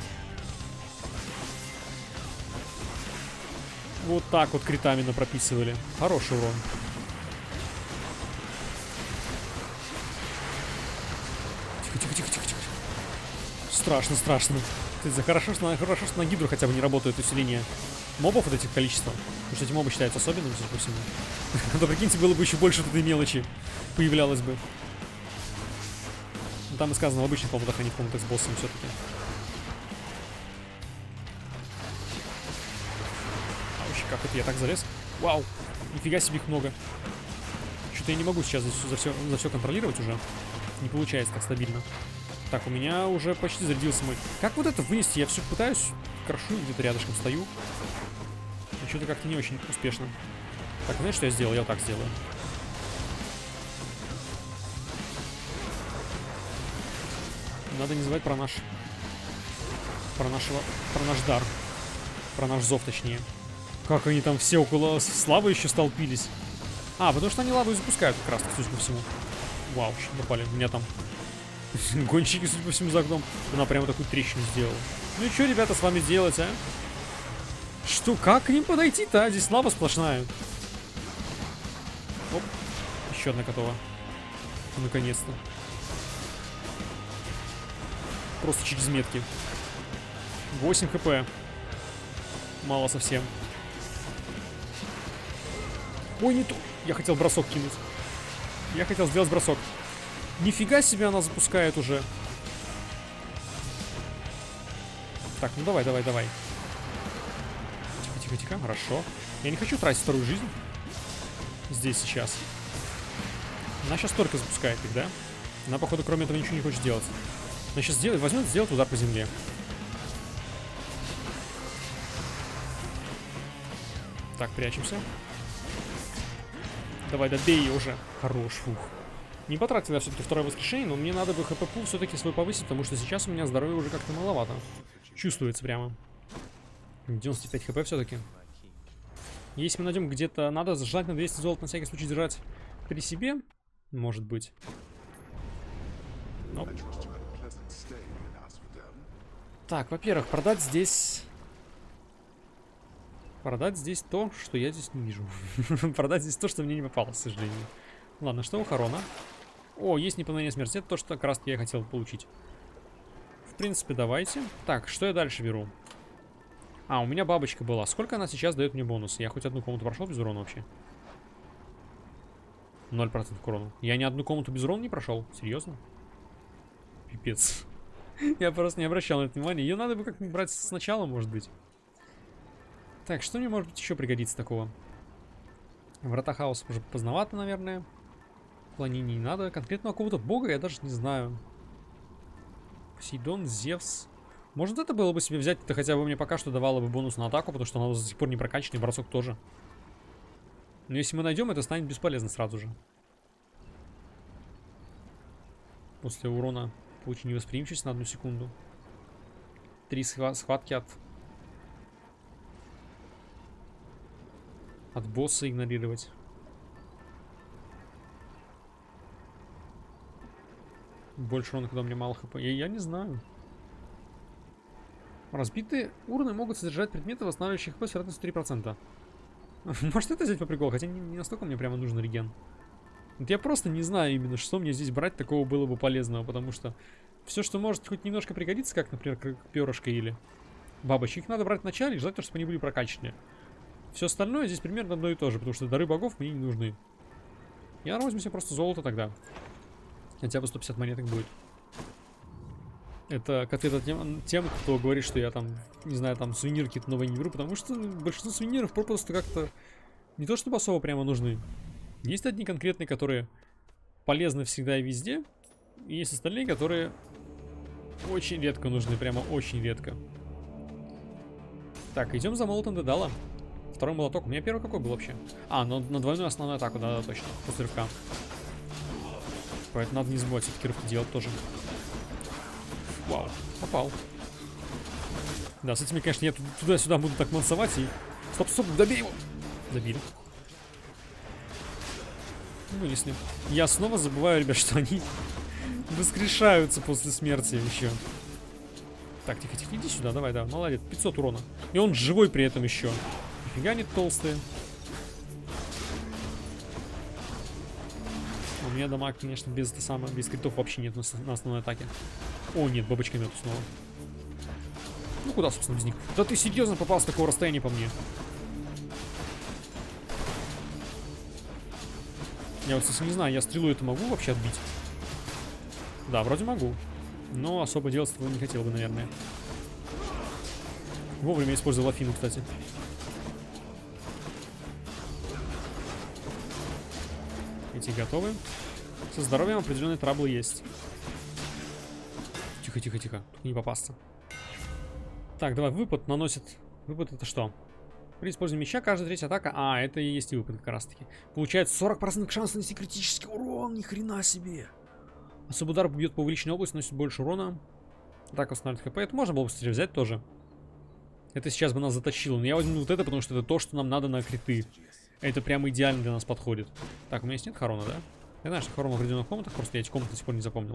Вот так вот критами прописывали. Хороший урон. Тихо, тихо, тихо, тихо, тихо. Страшно, страшно. Хорошо, что на гидру хотя бы не работает усиление мобов вот этих количеством. Потому что эти мобы считаются особенными, судя по всему. Да прикиньте, было бы еще больше вот этой мелочи. Появлялось бы. Ну, там и сказано в обычных комнатах, а не в комнатах с боссом все-таки. Ауч, как это я так залез? Вау! Нифига себе их много. Что-то я не могу сейчас за все контролировать уже. Не получается так стабильно. Так, у меня уже почти зарядился мой. Как вот это вынести? Я все пытаюсь. Крошу, где-то рядышком стою. Но что-то как-то не очень успешно. Так, знаешь, что я сделал? Я вот так сделаю. Надо не забывать про наш дар. Про наш зов, точнее. Как они там все около славы еще столпились. А, потому что они лаву запускают как раз, судя по всему. Вау, что напали. У меня там гонщики, судя по всему, за окном. Она прямо такую трещину сделала. Ну и что, ребята, с вами делать, а? Что, как к ним подойти-то, а? Здесь лава сплошная. Оп, еще одна готова. Наконец-то. Просто через метки. 8 хп. Мало совсем. Ой, не то. Я хотел бросок кинуть. Я хотел сделать бросок. Нифига себе она запускает уже. Так, ну давай, давай, давай. Тихо, тихо, тихо. Хорошо. Я не хочу тратить вторую жизнь. Здесь сейчас. Она сейчас только запускает их, да? Она, походу, кроме этого ничего не хочет делать. Она сейчас сделает удар по земле. Так, прячемся. Давай, добей ее уже. Хорош, фух. Не потратил я все-таки второе воскрешение, но мне надо бы хп-пул все-таки свой повысить, потому что сейчас у меня здоровье уже как-то маловато. Чувствуется прямо. 95 хп все-таки. Если мы найдем где-то... Надо желательно 200 золота на всякий случай держать при себе. Может быть. Оп. Так, во-первых, продать здесь то, что я здесь не вижу. Продать здесь то, что мне не попало, к сожалению. Ладно, что у Харона? О, есть неповиновение смерти. Это то, что как раз я хотел получить. В принципе, давайте. Так, что я дальше беру? А, у меня бабочка была. Сколько она сейчас дает мне бонусы? Я хоть одну комнату прошел без урона вообще? 0% к урону. Я ни одну комнату без урона не прошел? Серьезно? Пипец. Я просто не обращал на это внимания. Ее надо бы как-нибудь брать сначала, может быть. Так, что мне может быть еще пригодится такого? Врата хаоса уже поздновато, наверное. Планине не надо. Конкретного какого-то бога я даже не знаю. Посейдон, Зевс. Может, это было бы себе взять, это хотя бы мне пока что давало бы бонус на атаку, потому что она до сих пор не прокачанный, бросок тоже. Но если мы найдем, это станет бесполезно сразу же. После урона получить невосприимчивость на 1 секунду. 3 схватки от босса игнорировать. Больше урона, когда у меня мало хп. Я не знаю. Разбитые урны могут содержать предметы, восстанавливающие хп с вероятностью 3%. Может, это взять по приколу, хотя не настолько мне прямо нужен реген. Вот я просто не знаю именно, что мне здесь брать такого было бы полезного, потому что все, что может хоть немножко пригодиться, как, например, перышко или бабочки, их надо брать в начале и желательно, чтобы они были прокачанные. Все остальное здесь примерно одно и то же, потому что дары богов мне не нужны. Я возьму себе просто золото тогда. Хотя бы 150 монеток будет. Это к ответу тем, кто говорит, что я там, не знаю, там сувениры какие-то новые не беру, потому что большинство сувениров просто как-то не то чтобы особо прямо нужны. Есть одни конкретные, которые полезны всегда и везде, и есть остальные, которые очень редко нужны, прямо очень редко. Так, идем за молотом Дедала. второй молоток. У меня первый какой был вообще? А, на двойную основную атаку, да, точно. После рывка. Поэтому надо не забывать все-таки рывки делать тоже. Вау, попал. Да, с этими, конечно, я туда-сюда буду так мансовать и... Стоп, добей его! Добили. Вынесли. Я снова забываю, ребят, что они воскрешаются после смерти еще. Так, тихо, иди сюда, давай, да, молодец, 500 урона. И он живой при этом еще. Нифига не толстые. У меня дамаг, конечно, без критов вообще нет на основной атаке. О, нет, бабочка нету снова. Ну куда, собственно, без них? Да ты серьезно попал с такого расстояния по мне? Я вот, кстати, не знаю, я стрелу это могу вообще отбить? Да, вроде могу. Но особо делать этого не хотел бы, наверное. Вовремя использовал Афину, кстати. Эти готовы. Со здоровьем определенные траблы есть. Тихо, тихо, тихо. Тут не попасться. Так, давай, выпад наносит... Выпад это что? При использовании меча каждая третья атака... А, это и есть и выпад как раз таки. Получается 40% шанс нанести критический урон. Ни хрена себе. Особый удар бьет по увеличенной области, наносит больше урона. Так, восстанавливает хп. Это можно было бы, кстати, взять тоже. Это сейчас бы нас затащило. Но я возьму вот это, потому что это то, что нам надо на криты. Это прямо идеально для нас подходит. Так, у меня здесь нет Харона, да? Я знаю, что Харон в определенных комнатах, просто я эти комнаты до сих пор не запомнил.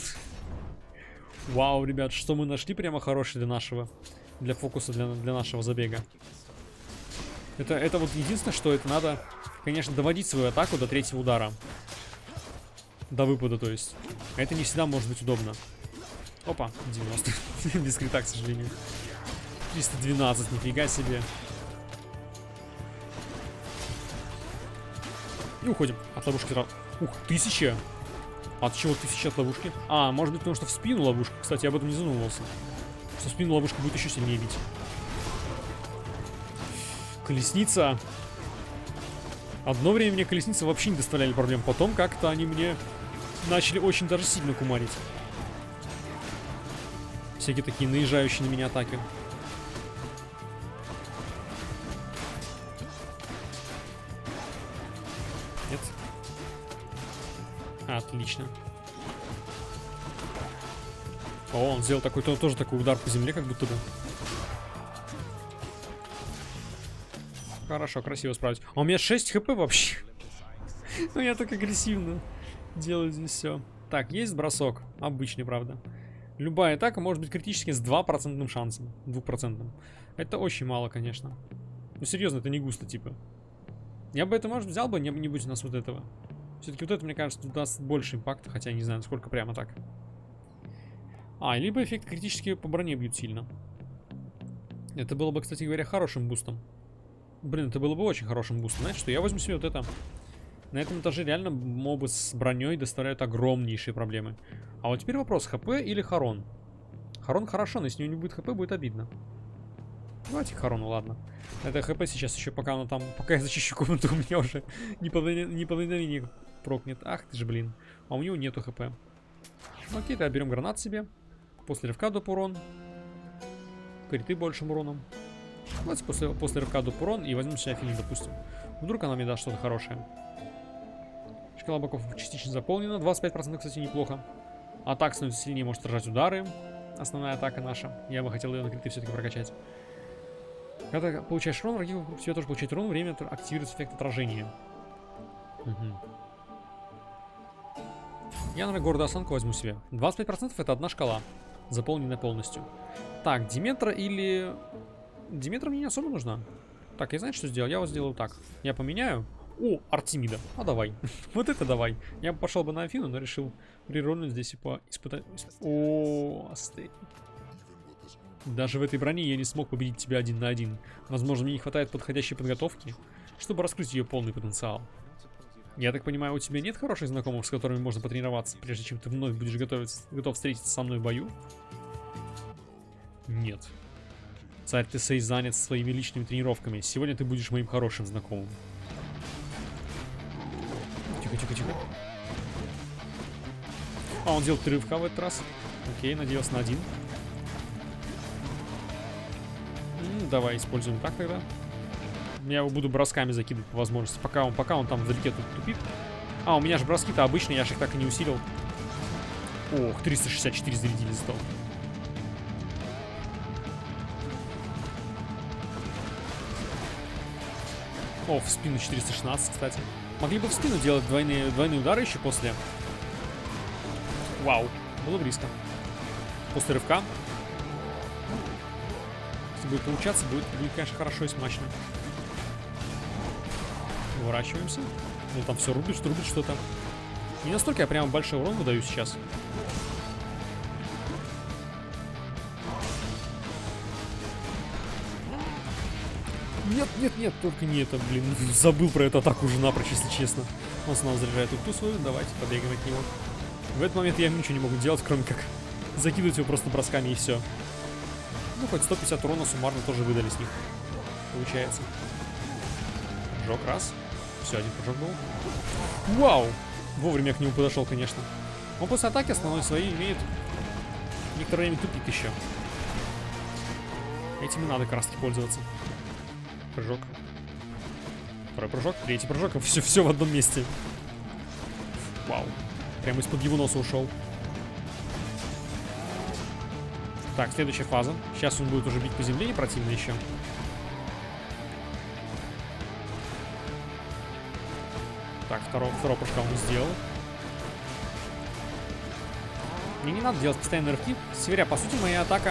Вау, ребят, что мы нашли прямо хорошее для нашего... Для фокуса, для нашего забега. Это вот единственное, что это надо, конечно, доводить свою атаку до третьего удара. До выпада, то есть. Это не всегда может быть удобно. Опа, 90. Без крита, к сожалению. 312, нифига себе. И уходим от ловушки. Ух, 1000. От чего 1000 от ловушки? А, может быть, потому что в спину ловушка. Кстати, я об этом не задумывался. Что в спину ловушка будет еще сильнее бить. Колесница. Одно время мне колесницы вообще не доставляли проблем. Потом как-то они мне начали очень даже сильно кумарить. Всякие такие наезжающие на меня атаки. Нет? Отлично. О, он сделал такой, тоже такой удар по земле, как будто бы. Хорошо, красиво справить. А у меня 6 хп вообще. Ну я так агрессивно делаю здесь все. Так, есть бросок. Обычный, правда. Любая атака может быть критически с 2% шансом. 2%. Это очень мало, конечно. Ну серьезно, это не густо, типа. Я бы это, может, взял бы, не будь у нас вот этого. Все-таки вот это, мне кажется, даст больше импакта, хотя не знаю, насколько прямо так. А, либо эффект критически по броне бьют сильно. Это было бы, кстати говоря, хорошим бустом. Блин, это было бы очень хорошим бустом. Знаете что, я возьму себе вот это. На этом этаже реально мобы с броней доставляют огромнейшие проблемы. А вот теперь вопрос, ХП или Харон? Харон хорошо, но если у него не будет ХП, будет обидно. Давайте Харону, ладно. Это ХП сейчас еще, пока она там... Пока я зачищу комнату, у меня уже не по мгновению прокнет. Ах ты же, блин. А у него нету ХП. Окей, тогда берем гранат себе. После рывка доп урон. Криты большим уроном. Давайте после рывка доп урон и возьмем себе Афину, допустим. Вдруг она мне даст что-то хорошее. Шкала боков частично заполнена. 25%, кстати, неплохо. Атака становится сильнее, может отражать удары. Основная атака наша. Я бы хотел ее на криты все-таки прокачать. Когда ты получаешь урон, враги вокруг тебя тоже получают урон. Время активируется эффект отражения. Угу. Я, наверное, гордую осанку возьму себе. 25% это одна шкала. Заполненная полностью. Так, Диметра или... Диметра мне не особо нужна. Так, я знаете, что сделал? Я вот сделаю так. Я поменяю. О, Артемида. А давай. Вот это давай. Я бы пошел бы на Афину, но решил прирольнуть здесь и испытать. О, остынь. Даже в этой броне я не смог победить тебя 1 на 1. Возможно, мне не хватает подходящей подготовки, чтобы раскрыть ее полный потенциал. Я так понимаю, у тебя нет хороших знакомых, с которыми можно потренироваться, прежде чем ты вновь будешь готов встретиться со мной в бою? Нет. Царь Тесей занят своими личными тренировками. Сегодня ты будешь моим хорошим знакомым. Тихо, тихо, тихо. А, он делал 3 рывка в этот раз. Окей, надеялся на 1. Давай используем так тогда. Я его буду бросками закидывать по возможности, пока он там вдалеке тут тупит. А, у меня же броски-то обычные, я же их так и не усилил. Ох, 364 зарядили зато. О, в спину 416, кстати. Могли бы в спину делать двойные удары еще после. Вау, было близко. После рывка. Если будет получаться, будет, конечно, хорошо и смачно. Уворачиваемся. Ну там все рубит что-то. Не настолько я прямо большой урон выдаю сейчас. Нет, только не это, блин. Забыл про эту атаку уже напрочь, если честно. Он снова заряжает ульту свою, давайте побегаем от него. В этот момент я ничего не могу делать, кроме как закидывать его просто бросками и все. Ну, хоть 150 урона суммарно тоже выдали с них. Получается. Прыжок раз. Все, один прыжок был. Вау! Вовремя я к нему подошел, конечно. Он после атаки основной своей имеет некоторое время тупик еще. Этим и надо как раз таки пользоваться. Прыжок. Второй прыжок, третий прыжок. Все в одном месте. Вау. Прямо из-под его носа ушел. Так, следующая фаза. Сейчас он будет уже бить по земле, и противно еще. Так, второго прыжка он сделал. Мне не надо делать постоянные рывки. Северя, по сути, моя атака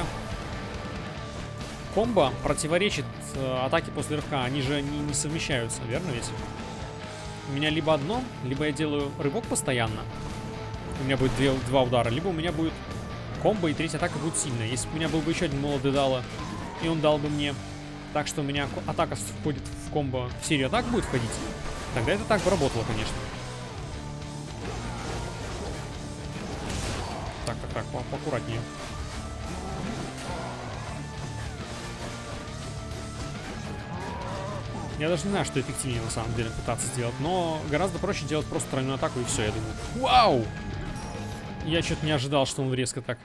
комбо противоречит атаке после рывка. Они же не совмещаются, верно ведь? У меня либо одно, либо я делаю рывок постоянно. У меня будет два удара. Либо у меня будет комбо, и третья атака будет сильная. Если бы у меня был бы еще один молот Дедала, и он дал бы мне так, что у меня атака входит в комбо, в серию атак будет входить, тогда это так бы работало, конечно. Так, поаккуратнее. Я даже не знаю, что эффективнее на самом деле пытаться сделать, но гораздо проще делать просто тройную атаку и все, я думаю. Вау! Я что-то не ожидал, что он резко так.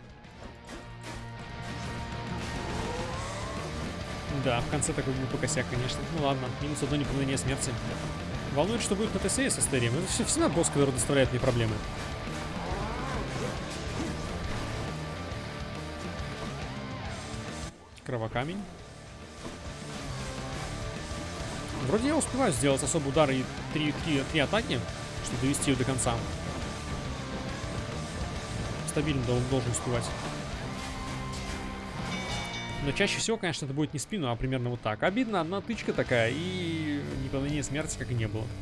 Да, в конце такой глупый косяк, конечно. Ну ладно, минус одно неповиновение смерти. Волнует, что будет на ТС с Астерием. Это все всегда босс, который доставляет мне проблемы. Кровокамень. Вроде я успеваю сделать особый удар и три атаки, чтобы довести ее до конца. Стабильно должен успевать. Но чаще всего, конечно, это будет не спину, а примерно вот так. Обидно, одна тычка такая, и неповиновение смерти как и не было.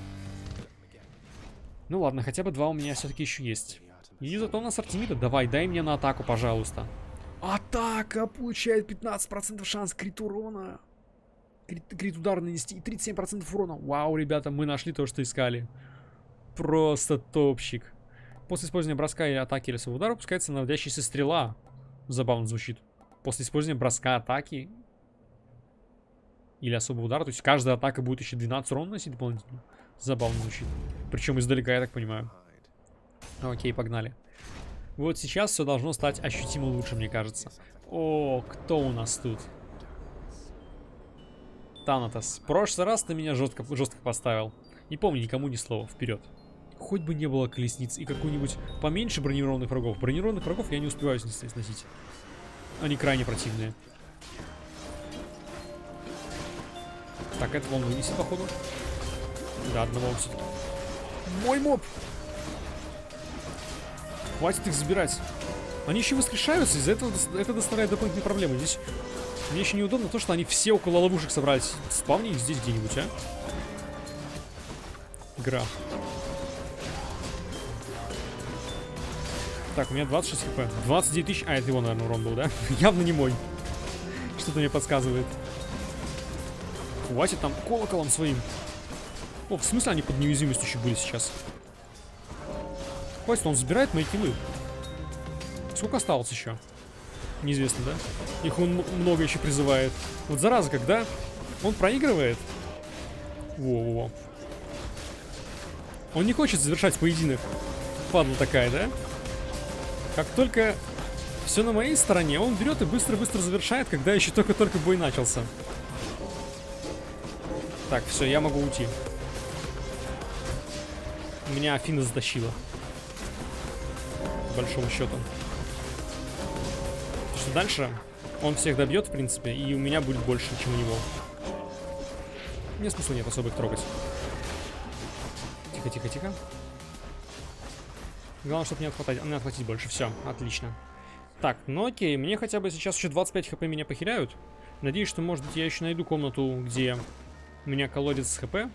Ну ладно, хотя бы два у меня все-таки еще есть. И зато у нас Артемида. Давай, дай мне на атаку, пожалуйста. Атака получает 15% шанс крит урона. Крит удар нанести и 37% урона. Вау, ребята, мы нашли то, что искали. Просто топчик. После использования броска или атаки или своего удара выпускается наводящаяся стрела. Забавно звучит. После использования броска, атаки или особого удара, то есть каждая атака будет еще 12 урона наносить дополнительно. Забавно звучит. Причем издалека, я так понимаю. Окей, погнали. Вот сейчас все должно стать ощутимо лучше, мне кажется. О, кто у нас тут? Танатос. В прошлый раз ты меня жестко поставил. Не помню никому ни слова. Вперед. Хоть бы не было колесниц и какую-нибудь поменьше бронированных врагов. Бронированных врагов я не успеваю сносить. Они крайне противные. Так, это он вынесет, походу. Да, одного все-таки. Мой моб! Хватит их забирать. Они еще воскрешаются, из-за этого это доставляет дополнительные проблемы. Здесь мне еще неудобно то, что они все около ловушек собрались. Спавни их здесь где-нибудь, а? Игра. Так, у меня 26 хп. 29 тысяч. А, это его, наверное, урон был, да? Явно не мой. Что-то мне подсказывает. Хватит там колоколом своим. О, в смысле они под неуязвимостью еще были сейчас? Хватит, он забирает мои киллы. Сколько осталось еще? Неизвестно, да? Их он много еще призывает. Вот зараза, когда он проигрывает. Во-во-во. Он не хочет завершать поединок. Падла такая, да? Как только все на моей стороне, он берет и быстро-быстро завершает, когда еще только-только бой начался. Так, все, я могу уйти. Меня Афина затащила. По большому счету. Потому что дальше он всех добьет, в принципе, и у меня будет больше, чем у него. Мне смысла нет особо их трогать. Тихо, тихо, тихо. Главное, чтобы не отхватить больше. Все, отлично. Так, ну окей, мне хотя бы сейчас еще 25 хп меня похиляют. Надеюсь, что, может быть, я еще найду комнату, где у меня колодец с хп.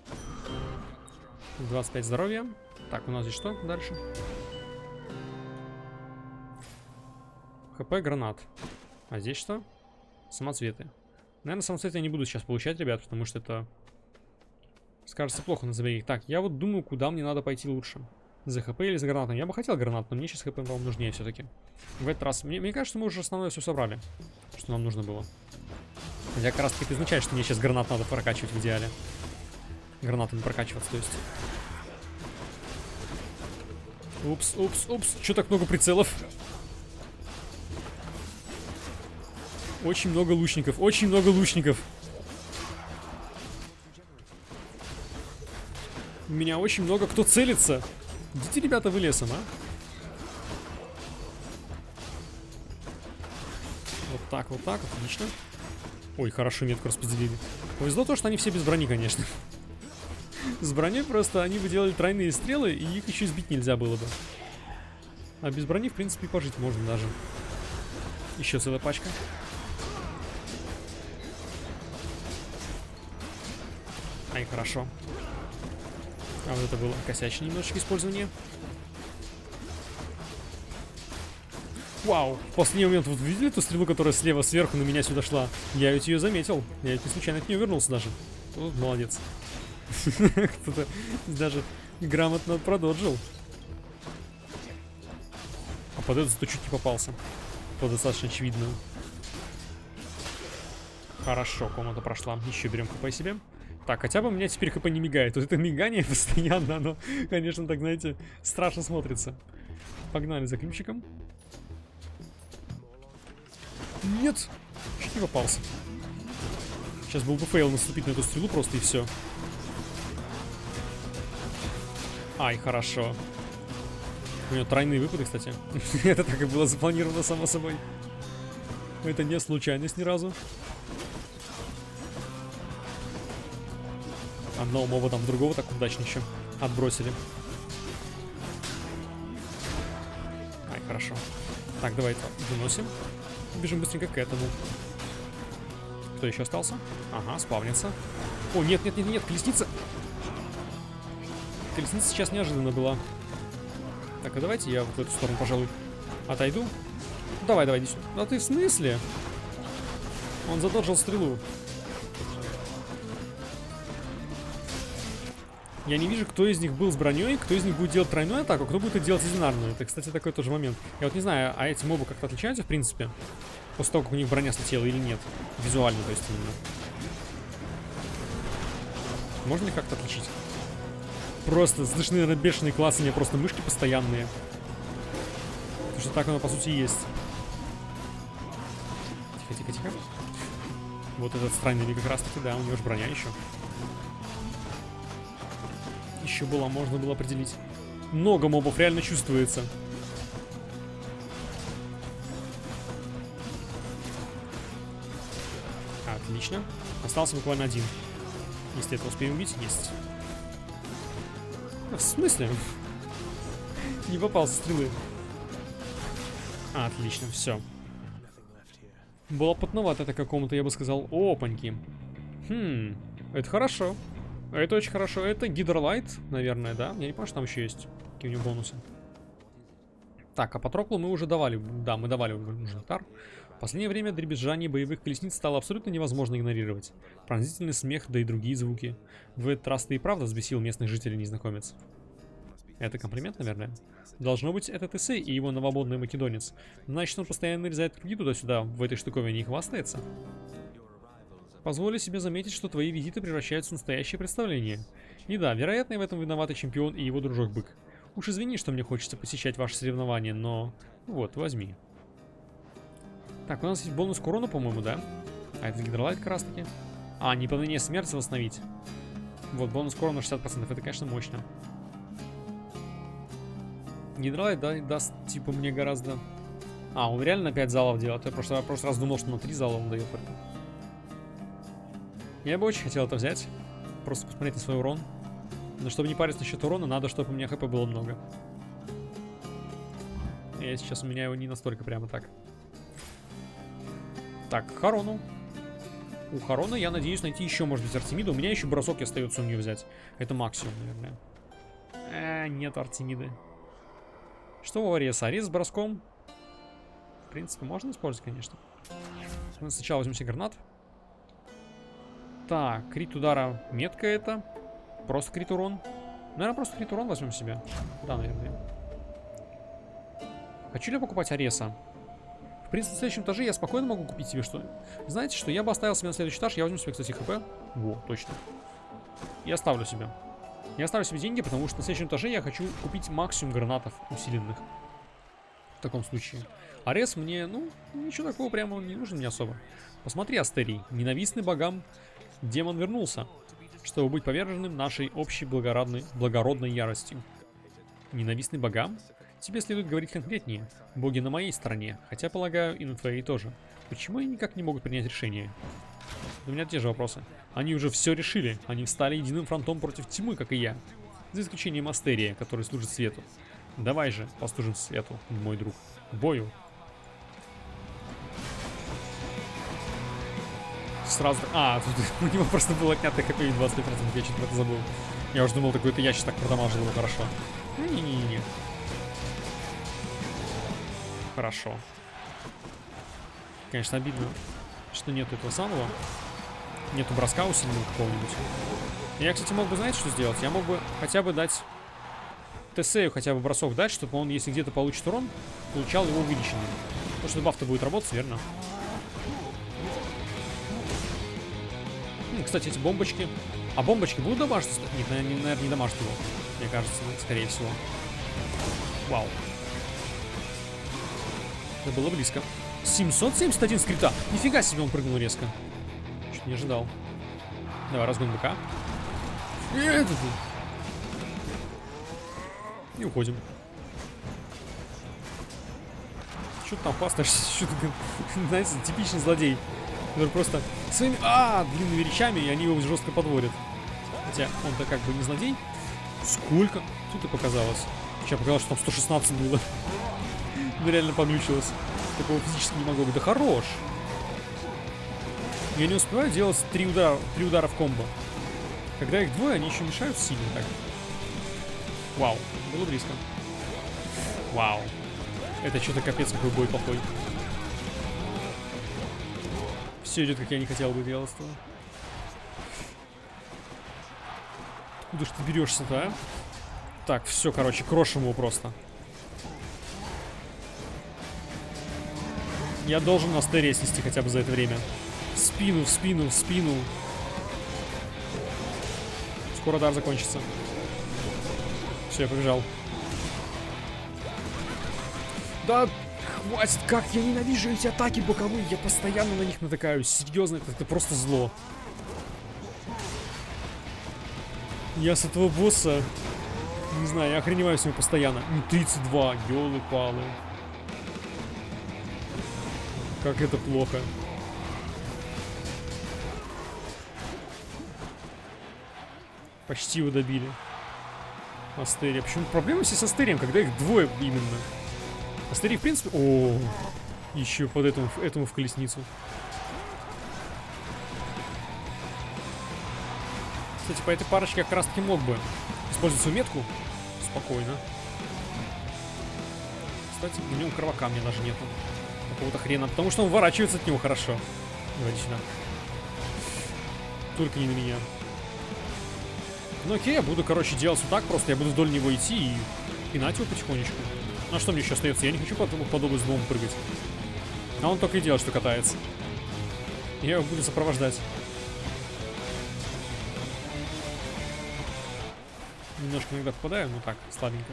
25 здоровья. Так, у нас здесь что дальше? ХП, гранат. А здесь что? Самоцветы. Наверное, самоцветы я не буду сейчас получать, ребят, потому что это скажется плохо на забеге. Так, я вот думаю, куда мне надо пойти лучше. За ХП или за гранатом? Я бы хотел гранат, но мне сейчас ХП, по-моему, нужнее все-таки. В этот раз. Мне кажется, мы уже основное все собрали, что нам нужно было. Я как раз таки означает, что мне сейчас гранат надо прокачивать в идеале. Гранатами прокачиваться, то есть. Упс, упс, упс. Чё так много прицелов? Очень много лучников, очень много лучников. У меня очень много кто целится. Идите, ребята, вы лесом, а? Вот так, отлично. Ой, хорошо, метку распределили. Повезло то, что они все без брони, конечно. С броней просто они бы делали тройные стрелы, и их еще сбить нельзя было бы. А без брони, в принципе, пожить можно даже. Еще целая пачка. Ай, хорошо. А вот это было косячное немножечко использование. Вау! В последний момент, вот видели эту стрелу, которая слева сверху на меня сюда шла? Я ведь ее заметил. Я ведь не случайно от нее вернулся даже. Вот, молодец. Кто-то даже грамотно прододжил. А под это зато чуть не попался. По достаточно очевидному. Хорошо, комната прошла. Еще берем ХП себе. Так, хотя бы у меня теперь ХП не мигает. Вот это мигание постоянно, оно, конечно, так, знаете, страшно смотрится. Погнали за ключиком. Нет! Чуть не попался. Сейчас был бы фейл наступить на эту стрелу просто и все. Ай, хорошо. У него тройные выпады, кстати. Это так и было запланировано, само собой. Это не случайность ни разу. Одного моба там другого так удачно еще отбросили. Ай, хорошо. Так, давай это выносим. Бежим быстренько к этому. Кто еще остался? Ага, спавнится. О, нет, нет, нет, нет, колесница. Колесница сейчас неожиданно была. Так, а давайте я в эту сторону, пожалуй, отойду. Давай, давай, иди сюда. Да ты в смысле? Он задоджил стрелу. Я не вижу, кто из них был с броней, кто из них будет делать тройную атаку, кто будет делать одинарную. Это, кстати, такой тоже момент. Я вот не знаю, а эти мобы как-то отличаются, в принципе? После того, как у них броня слетела или нет? Визуально, то есть именно. Можно ли как-то отличить? Просто слышны, наверное, бешеные классные, просто мышки постоянные. Потому что так оно, по сути, и есть. Тихо, тихо, тихо. Вот этот странный как раз-таки, да, у него же броня еще. Еще было, можно было определить. Много мобов реально чувствуется. Отлично. Остался буквально один. Если это успеем убить, есть. В смысле? Не попал со стрелы. Отлично, все. Было потновато это какому-то, я бы сказал. Опаньки. Это хорошо. Это очень хорошо. Это гидролайт, наверное, да? Я не помню, что там еще есть. Какие у него бонусы. Так, а Патроклу мы уже давали. Да, мы давали уже нектар. В последнее время дребезжание боевых колесниц стало абсолютно невозможно игнорировать. Пронзительный смех, да и другие звуки. В этот раз ты и правда взбесил местных жителей, незнакомец. Это комплимент, наверное? Должно быть, это Тесей и его новободный македонец. Значит, он постоянно нарезает круги туда-сюда, в этой штуковине и хвастается. Позволю себе заметить, что твои визиты превращаются в настоящее представление. И да, вероятно, в этом виноваты чемпион и его дружок-бык. Уж извини, что мне хочется посещать ваши соревнования, но... Вот, возьми. Так, у нас есть бонус к урону, по-моему, да? А это гидролайт как раз таки. А, неполнение смерти восстановить. Вот, бонус к урону на 60%. Это, конечно, мощно. Гидролайт, да, даст, типа, мне гораздо... А, он реально на 5 залов делает. Я в прошлый раз думал, что на 3 зала он дает. Я бы очень хотел это взять. Просто посмотреть на свой урон. Но чтобы не париться насчет урона, надо, чтобы у меня хп было много. И сейчас у меня его не настолько прямо так. Так, Харону. У Харона я надеюсь найти еще, может быть, Артемида. У меня еще бросок остается у нее взять. Это максимум, наверное. Нет Артемиды. Что у Ареса? Арес с броском. В принципе, можно использовать, конечно. Мы сначала возьмем себе гранат. Так, крит удара. Метка это. Просто крит урон. Наверное, просто крит урон возьмем себе. Да, наверное. Хочу ли я покупать Ареса? В принципе, на следующем этаже я спокойно могу купить себе что. Знаете что? Я бы оставил себе на следующий этаж. Я возьму себе, кстати, хп. Во, точно. И оставлю себе. Я оставлю себе деньги, потому что на следующем этаже я хочу купить максимум гранатов усиленных. В таком случае. Арес мне, ну, ничего такого прямо не нужен мне особо. Посмотри, Астерий. Ненавистный богам демон вернулся, чтобы быть поверженным нашей общей благородной яростью. Ненавистный богам? Тебе следует говорить конкретнее. Боги на моей стороне, хотя, полагаю, и на твоей тоже. Почему они никак не могут принять решение? У меня те же вопросы. Они уже все решили. Они встали единым фронтом против тьмы, как и я. За исключением Астерия, который служит свету. Давай же, послужим свету, мой друг. К бою. Сразу... А, тут у него просто было отнято хп 25%, я что-то про это забыл. Я уже думал, такой-то я сейчас так продамажил его хорошо. Не-не-не. Хорошо. Конечно, обидно, что нету этого самого. Нету броска усиленного какого-нибудь. Я, кстати, мог бы, знаете, что сделать? Я мог бы хотя бы дать Тесею хотя бы бросок дать, чтобы он, если где-то получит урон, получал его увеличенным. Потому что баф-то будет работать, верно? Кстати, эти бомбочки. А бомбочки будут дамажить? Нет, наверное, не дамажат его. Мне кажется, скорее всего. Вау. Это было близко. 771 скрита. Нифига себе, он прыгнул резко. Чуть не ожидал. Давай, разгон БК. И уходим. Что ты там хвастаешься? Что ты, знаете, типичный злодей. Который просто своими длинными речами, и они его жестко подводят. Хотя он-то как бы не злодей. Сколько? Тут и показалось. Сейчас показалось, что там 116 было. Ну реально поглючилось. Такого физически не могло быть. Да хорош. Я не успеваю делать 3 удара в комбо. Когда их двое, они еще мешают сильно так. Вау, было близко. Вау. Это что-то капец какой бой плохой. Все идет, как я не хотел бы делать. Откуда ж ты берешься-то, а? Так, все, короче, крошим его просто. Я должен Астерия снести хотя бы за это время. В спину, в спину, в спину. Скоро дар закончится. Все, я побежал. Да, хватит, как я ненавижу эти атаки боковые. Я постоянно на них натыкаюсь. Серьезно, это просто зло. Я с этого босса, не знаю, я охреневаю с ним постоянно. 32, ёлы-палы. Как это плохо. Почти его добили. Астерия. Почему проблема здесь с Астерием, когда их двое именно? Астерий, в принципе... О, еще под этому в колесницу. Кстати, по этой парочке я как раз таки мог бы использовать свою метку. Спокойно. Кстати, в нем кровака мне даже нету. Какого-то хрена. Потому что он уворачивается от него хорошо. Давайте сюда. Только не на меня. Ну окей, я буду, короче, делать вот так просто. Я буду вдоль него идти и пинать его потихонечку. Ну а что мне еще остается? Я не хочу подобно злому прыгать. А он только и делает, что катается. Я его буду сопровождать. Немножко иногда попадаю, но так, слабенько.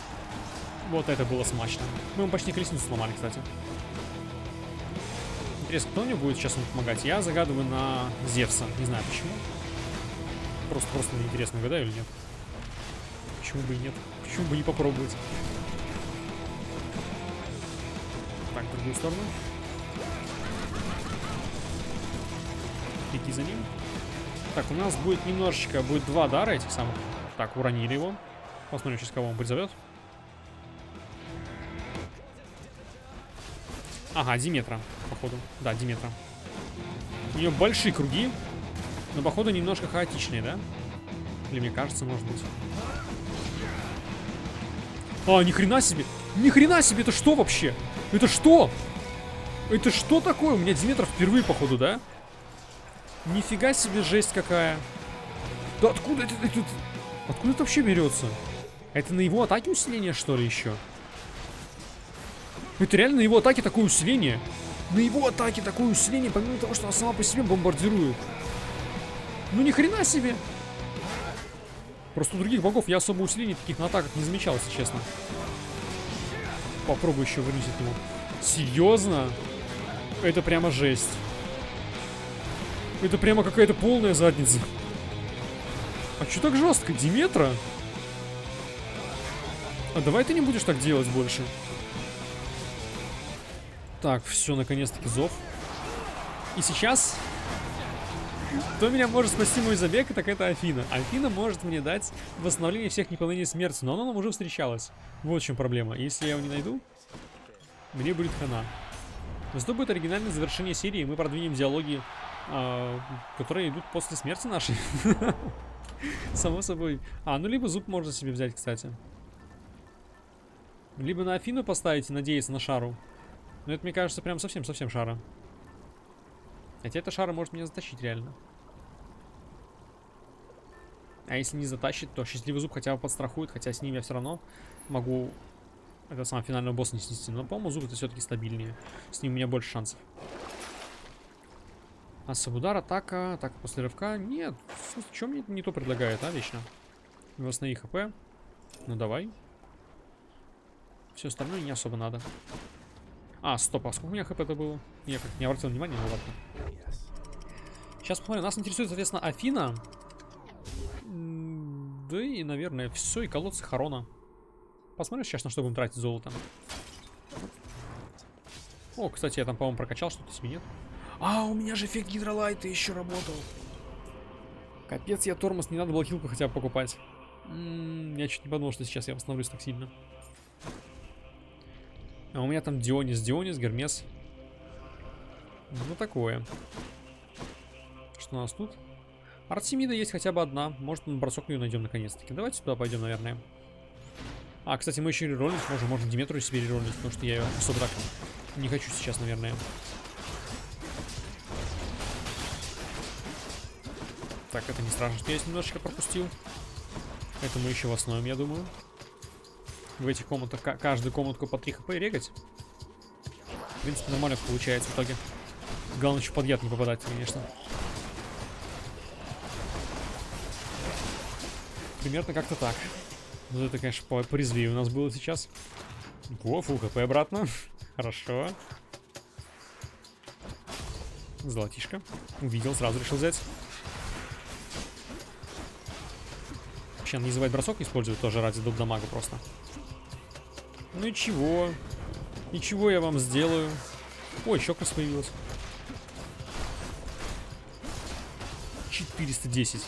Вот это было смачно. Мы ему почти колесницу сломали, кстати. интересно, кто мне будет сейчас помогать? Я загадываю на Зевса. Не знаю почему. Просто мне интересно, угадаю или нет. Почему бы и нет? Почему бы не попробовать? Так, в другую сторону. Беги за ним. Так, у нас будет немножечко, будет 2 дара этих самых. Так, уронили его. Посмотрим, сейчас кого он призовет. Ага, Диметра, походу. Да, Диметра. У нее большие круги, но, походу, немножко хаотичные, да? Или мне кажется, может быть. А, ни хрена себе! Ни хрена себе! Это что вообще? Это что? Это что такое? У меня Диметра впервые, походу, да? Нифига себе, жесть какая. Да откуда это откуда это вообще берется? Это на его атаке усиление, что ли, еще? Это реально на его атаке такое усиление. На его атаке такое усиление, помимо того, что она сама по себе бомбардирует. Ну ни хрена себе. Просто у других богов я особо усилений таких на атаках не замечал, если честно. Попробую еще вернусь от него. Серьезно? Это прямо жесть. Это прямо какая-то полная задница. А что так жестко? Диметра? А давай ты не будешь так делать больше. Так, все, наконец-таки зов. И сейчас... Кто меня может спасти мой забег, так это Афина. Афина может мне дать восстановление всех неполнений смерти, но она нам уже встречалась. Вот в чем проблема. Если я его не найду, мне будет хана. Зато будет оригинальное завершение серии, и мы продвинем диалоги, которые идут после смерти нашей. Само собой. Ну либо зуб можно себе взять, кстати. Либо на Афину поставить и надеяться на шару. Но это, мне кажется, прям совсем-совсем шара. Хотя эта шара может меня затащить реально. А если не затащит, то счастливый зуб хотя бы подстрахует. Хотя с ним я все равно могу это самого финального босса не снести. Но, по-моему, зуб это все-таки стабильнее. С ним у меня больше шансов. Асабудар, атака. Так, после рывка. Нет. Что мне не то предлагает, вечно? Восстанови хп. Ну, давай. Все остальное не особо надо. Стоп, а сколько у меня хп-то было? Я как-то не обратил внимания, ну ладно. Сейчас посмотрим. Нас интересует, соответственно, Афина. Да и, наверное, все. И колодцы Харона. Посмотрим сейчас, на что будем тратить золото. О, кстати, я там, по-моему, прокачал что-то себе, нет? У меня же эффект гидролайта еще работал. Капец, я тормоз, не надо было хилку хотя бы покупать. Я чуть не подумал, что сейчас я восстановлюсь так сильно. А у меня там Дионис, Гермес. Ну, такое. Что у нас тут? Артемида есть хотя бы одна. Может, на бросок ее найдем наконец-таки. Давайте сюда пойдем, наверное. Кстати, мы еще реролить можем. Можно Диметру себе реролить, потому что я ее особо так не хочу сейчас, наверное. Так, это не страшно, что я здесь немножечко пропустил. Это мы еще восстановим, я думаю. В этих комнатах каждую комнатку по 3 хп регать. В принципе, нормально получается в итоге. Главное, еще под яд не попадать, конечно. Примерно как-то так. Вот это, конечно, порезвее у нас было сейчас. Фул хп обратно. Хорошо. Золотишко. Увидел, сразу решил взять. Вообще, не забывать бросок использовать тоже ради доп-дамага просто. Ну и чего? Ничего я вам сделаю. Ой, еще раз появилась. 410.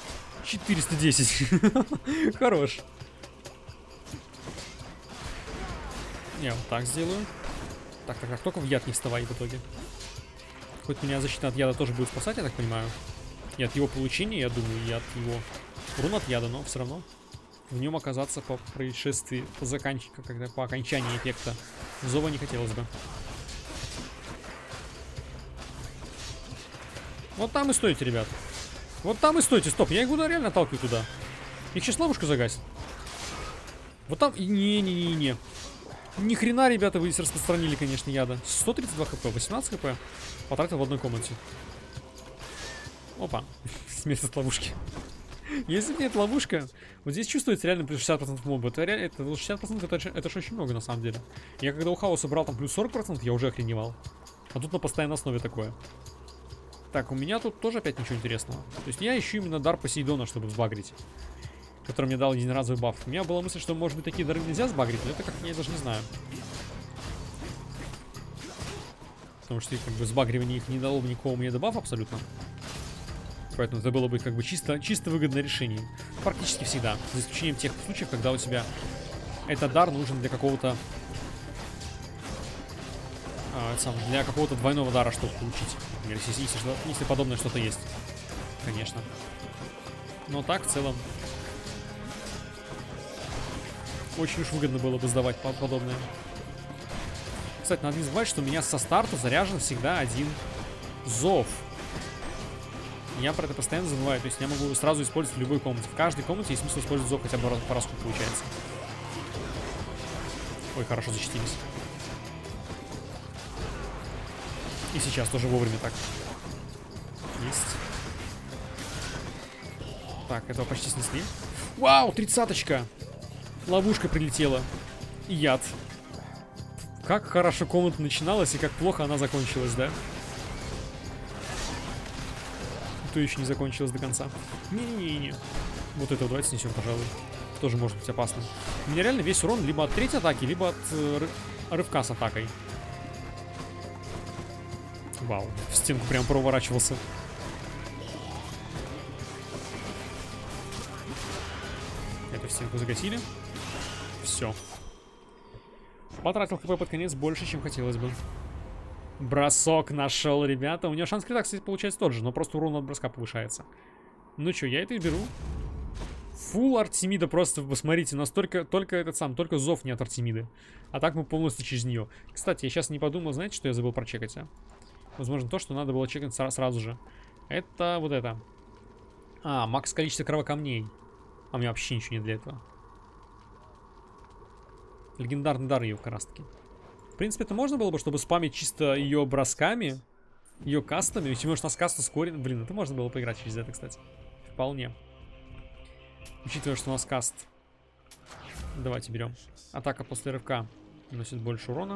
410. Хорош. Я вот так сделаю. Так, только в яд не вставай в итоге. Хоть меня защита от яда тоже будет спасать, я так понимаю. И от его получения, я думаю, и от его урона от яда, но все равно в нем оказаться по происшествии, по окончании эффекта зова не хотелось бы. Вот там и стойте, ребят. Вот там и стойте. Стоп, я их буду реально отталкивать туда. Их сейчас ловушка загасит. Вот там... Не-не-не-не. Ни хрена, ребята, вы здесь распространили, конечно, яда. 132 хп, 18 хп. Потратил в одной комнате. Опа. Смерть от ловушки. Если нет ловушка, вот здесь чувствуется реально плюс 60% моба. Это 60%, это же очень много на самом деле. Я когда у хаоса брал там плюс 40%, я уже охреневал. А тут на постоянной основе такое. Так, у меня тут тоже опять ничего интересного. То есть я ищу именно дар Посейдона, чтобы сбагрить. Который мне дал единоразовый баф. У меня была мысль, что, может быть, такие дары нельзя сбагрить, но это как-то я даже не знаю. Потому что, как бы, сбагривание их не дало бы никакого мне дебафа абсолютно. Поэтому это было бы, как бы, чисто выгодное решение. Практически всегда. За исключением тех случаев, когда у тебя этот дар нужен для какого-то... для какого-то двойного дара, чтобы получить. Например, если подобное что-то есть. Конечно. Но так, в целом... Очень уж выгодно было бы сдавать подобное. Кстати, надо не забывать, что у меня со старта заряжен всегда один зов. Я про это постоянно забываю. То есть я могу сразу использовать в любой комнате. В каждой комнате есть смысл использовать зов хотя бы по разку получается. Ой, хорошо защитились. И сейчас тоже вовремя так. Есть. Так, этого почти снесли. Вау, 30-очка! Ловушка прилетела. И яд. Как хорошо комната начиналась и как плохо она закончилась, да? То еще не закончилась до конца. Не-не-не. Вот это давайте снесем, пожалуй. Тоже может быть опасным. У меня реально весь урон либо от третьей атаки, либо от рывка с атакой. Вау, в стенку прям проворачивался. Эту стенку загасили. Все. Потратил хп под конец больше, чем хотелось бы. Бросок нашел, ребята. У него шанс крита, кстати, получается тот же, но просто урон от броска повышается. Ну что, я это и беру. Фул Артемида просто, посмотрите, настолько, только зов не от Артемиды. А так мы полностью через нее. Кстати, я сейчас не подумал, знаете, что я забыл прочекать, а? Возможно, то, что надо было чекать сразу же. Это вот это. А, макс количество кровокамней. А у меня вообще ничего нет для этого. Легендарный дар ее как раз таки. В принципе, это можно было бы, чтобы спамить чисто ее бросками, ее кастами. Ведь может у нас каст ускорен. Блин, это можно было поиграть через это, кстати. Вполне. Учитывая, что у нас каст. Давайте берем. Атака после рывка наносит больше урона.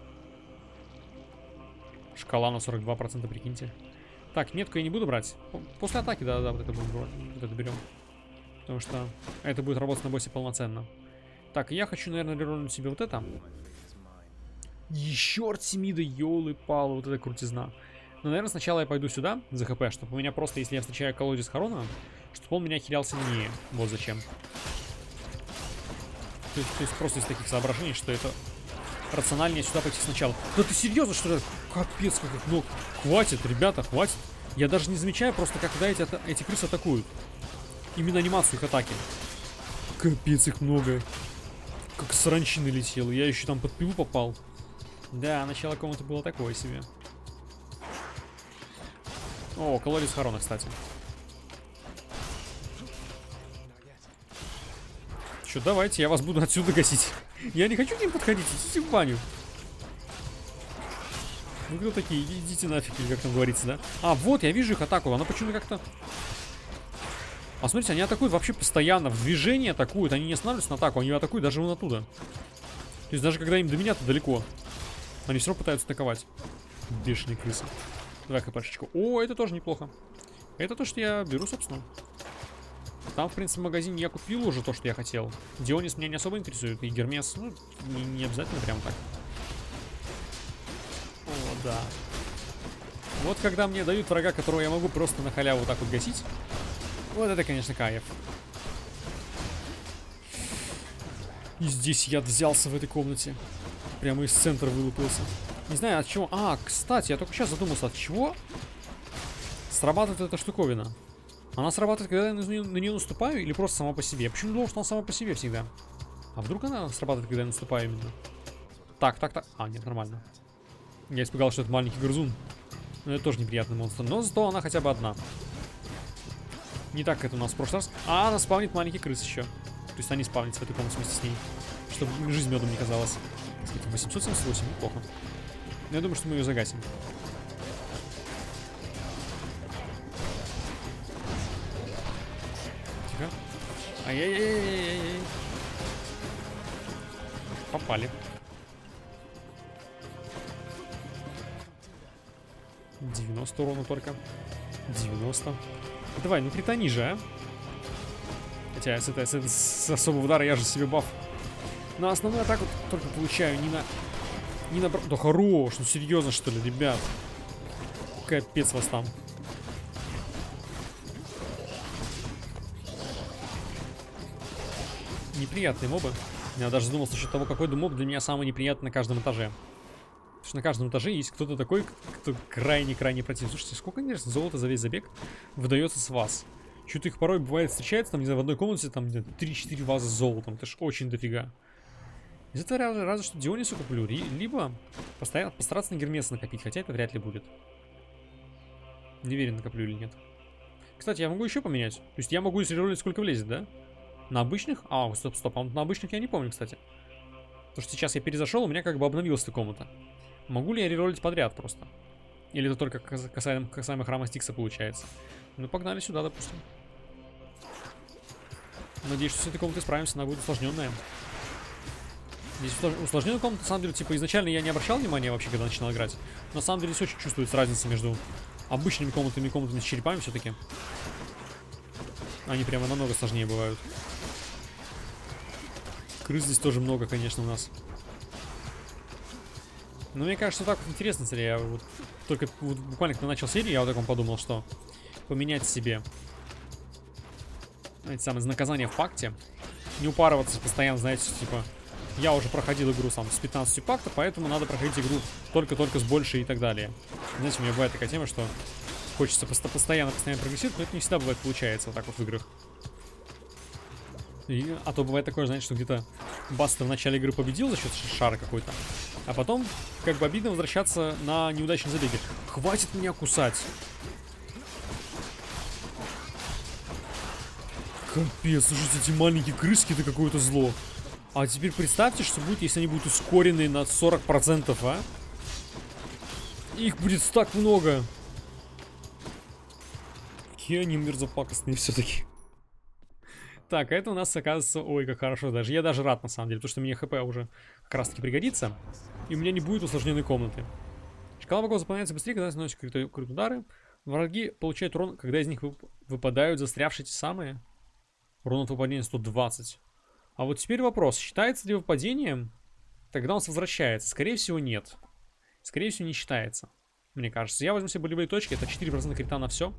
Шкала на 42%, прикиньте. Так, метку я не буду брать. После атаки, да, вот это будем брать. Вот это берем. Потому что это будет работать на боссе полноценно. Так, я хочу, наверное, реролнуть себе вот это. Еще Артемида, ёлы-палы, вот это крутизна. Но, наверное, сначала я пойду сюда за хп, чтобы у меня просто, если я встречаю колодец Харона, чтобы он меня хилял сильнее. Вот зачем. То есть просто из таких соображений, что это рациональнее сюда пойти сначала. Да ты серьезно, что ли? Капец, как их много. Хватит, ребята, хватит. Я даже не замечаю просто, когда эти крысы атакуют. Именно анимацию их атаки. Капец, их много. Как саранчины летел. Я еще там под пилу попал. Да, начало комнаты было такое себе. О, колодец Харона, кстати. Че, давайте, я вас буду отсюда гасить. Я не хочу к ним подходить, идите в баню. Вы кто такие? Идите нафиг, или как там говорится, да? А, вот, я вижу их атаку, она почему-то как-то... А смотрите, они атакуют вообще постоянно, в движении атакуют, они не останавливаются на атаку, они атакуют даже вон оттуда. То есть даже когда им до меня-то далеко, они все равно пытаются атаковать. Бешеные крысы. Давай хпшечку. О, это тоже неплохо. Это то, что я беру, собственно. Там, в принципе, в магазине я купил уже то, что я хотел. Дионис меня не особо интересует, и Гермес, ну, не обязательно прям так. О, да. Вот когда мне дают врага, которого я могу просто на халяву вот так вот гасить. Вот это, конечно, кайф. И здесь я взялся в этой комнате. Прямо из центра вылупился. Не знаю, от чего... А, кстати, я только сейчас задумался, от чего срабатывает эта штуковина. Она срабатывает, когда я на нее наступаю, или просто сама по себе? Я почему думал, что она сама по себе всегда? А вдруг она срабатывает, когда я наступаю именно? Так. А, нет, нормально. Я испугался, что это маленький грызун. Но это тоже неприятный монстр. Но зато она хотя бы одна. Не так, как это у нас в прошлый раз. А, она спавнит маленький крыс еще. То есть они спавнятся в этой комнате вместе с ней. Чтобы жизнь медом не казалась. Кстати, 878, неплохо. Но я думаю, что мы ее загасим. Тихо. Ай-яй-яй-яй-яй-яй. Попали. 90 урона только. 90. Давай, ну критани же, а? Хотя с особого удара я же себе баф на основную атаку только получаю, не на... Да хорош, ну серьезно что ли, ребят? Капец вас там. Неприятные мобы. Я даже задумался насчет того, какой моб для меня самый неприятный на каждом этаже. Потому что на каждом этаже есть кто-то такой, кто крайне-крайне противный. Слушайте, сколько, конечно, золота за весь забег выдается с вас? Что-то их порой бывает встречается, там, не знаю, в одной комнате, там, 3-4 вазы с золотом. Это ж очень дофига. Из этого разве что Дионису куплю, либо постоянно постараться на Гермеса накопить, хотя это вряд ли будет. Не уверен, накоплю или нет. Кстати, я могу еще поменять. То есть я могу реролить, сколько влезет, да? На обычных? А, стоп. А на обычных я не помню, кстати. Потому что сейчас я перезашел, у меня как бы обновилась эта комната. Могу ли я реролить подряд просто? Или это только касаемо храма Стикса получается? Ну, погнали сюда, допустим. Надеюсь, что с этой комнатой справимся, она будет усложненная. Здесь усложненная комната, на самом деле, типа, изначально я не обращал внимания вообще, когда начинал играть. Но на самом деле здесь очень чувствуется разница между обычными комнатами и комнатами с черепами все-таки. Они прямо намного сложнее бывают. Крыс здесь тоже много, конечно, у нас. Но мне кажется, так вот интересно, смотри, я вот только вот буквально когда начал серию, я вот таком подумал, что поменять себе эти самые наказания в пакте. Не упарываться постоянно, знаете, типа, я уже проходил игру сам с 15 пакта, поэтому надо проходить игру только-только с большей и так далее. Знаете, у меня бывает такая тема, что хочется постоянно прогрессировать, но это не всегда бывает получается вот так вот в играх. А то бывает такое, знаете, что где-то Бастер в начале игры победил за счет шара какой-то, а потом как бы обидно возвращаться на неудачном забеге. Хватит меня кусать! Капец, слушайте, эти маленькие крыски — это какое-то зло. А теперь представьте, что будет, если они будут ускорены на 40%, а? Их будет так много. Какие они мерзопакостные все-таки. Так, а это у нас оказывается... Ой, как хорошо даже. Я даже рад, на самом деле, потому что мне ХП уже как раз-таки пригодится. И у меня не будет усложненной комнаты. Шкала врагов заполняется быстрее, когда наносят крутые удары. Враги получают урон, когда из них выпадают застрявшие те самые. Урон от выпадения 120. А вот теперь вопрос. Считается ли выпадением? Тогда он возвращается. Скорее всего, нет. Скорее всего, не считается. Мне кажется. Я возьму себе болевые точки. Это 4% крита на все.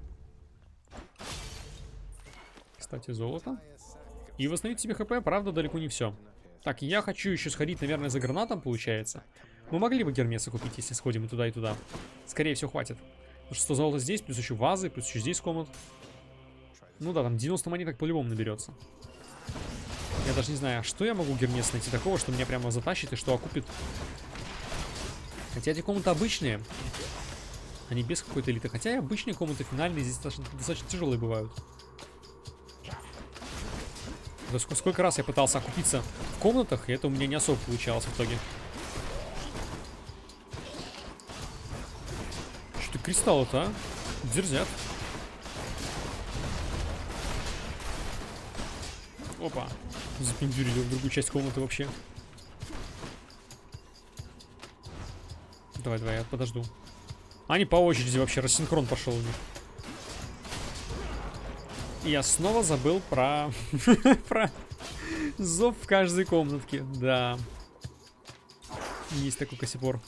Кстати, золото. И восстановить себе хп, правда, далеко не все. Так, я хочу еще сходить, наверное, за гранатом, получается. Мы могли бы Гермеса купить, если сходим и туда, и туда. Скорее всего, хватит. Потому что 100 золота здесь, плюс еще вазы, плюс еще здесь комнат. Ну да, там 90 монеток по-любому наберется. Я даже не знаю, что я могу Гермеса найти такого, что меня прямо затащит и что окупит. Хотя эти комнаты обычные. Они без какой-то элиты. Хотя и обычные комнаты финальные здесь достаточно тяжелые бывают. Сколько раз я пытался окупиться в комнатах, и это у меня не особо получалось в итоге. Что-то кристаллы-то, а? Дерзят. Опа. Запендюрили в другую часть комнаты вообще. Давай, я подожду. Они по очереди вообще, рассинхрон пошел у них. И я снова забыл про... про зов в каждой комнатке. Да. Есть такой косипор.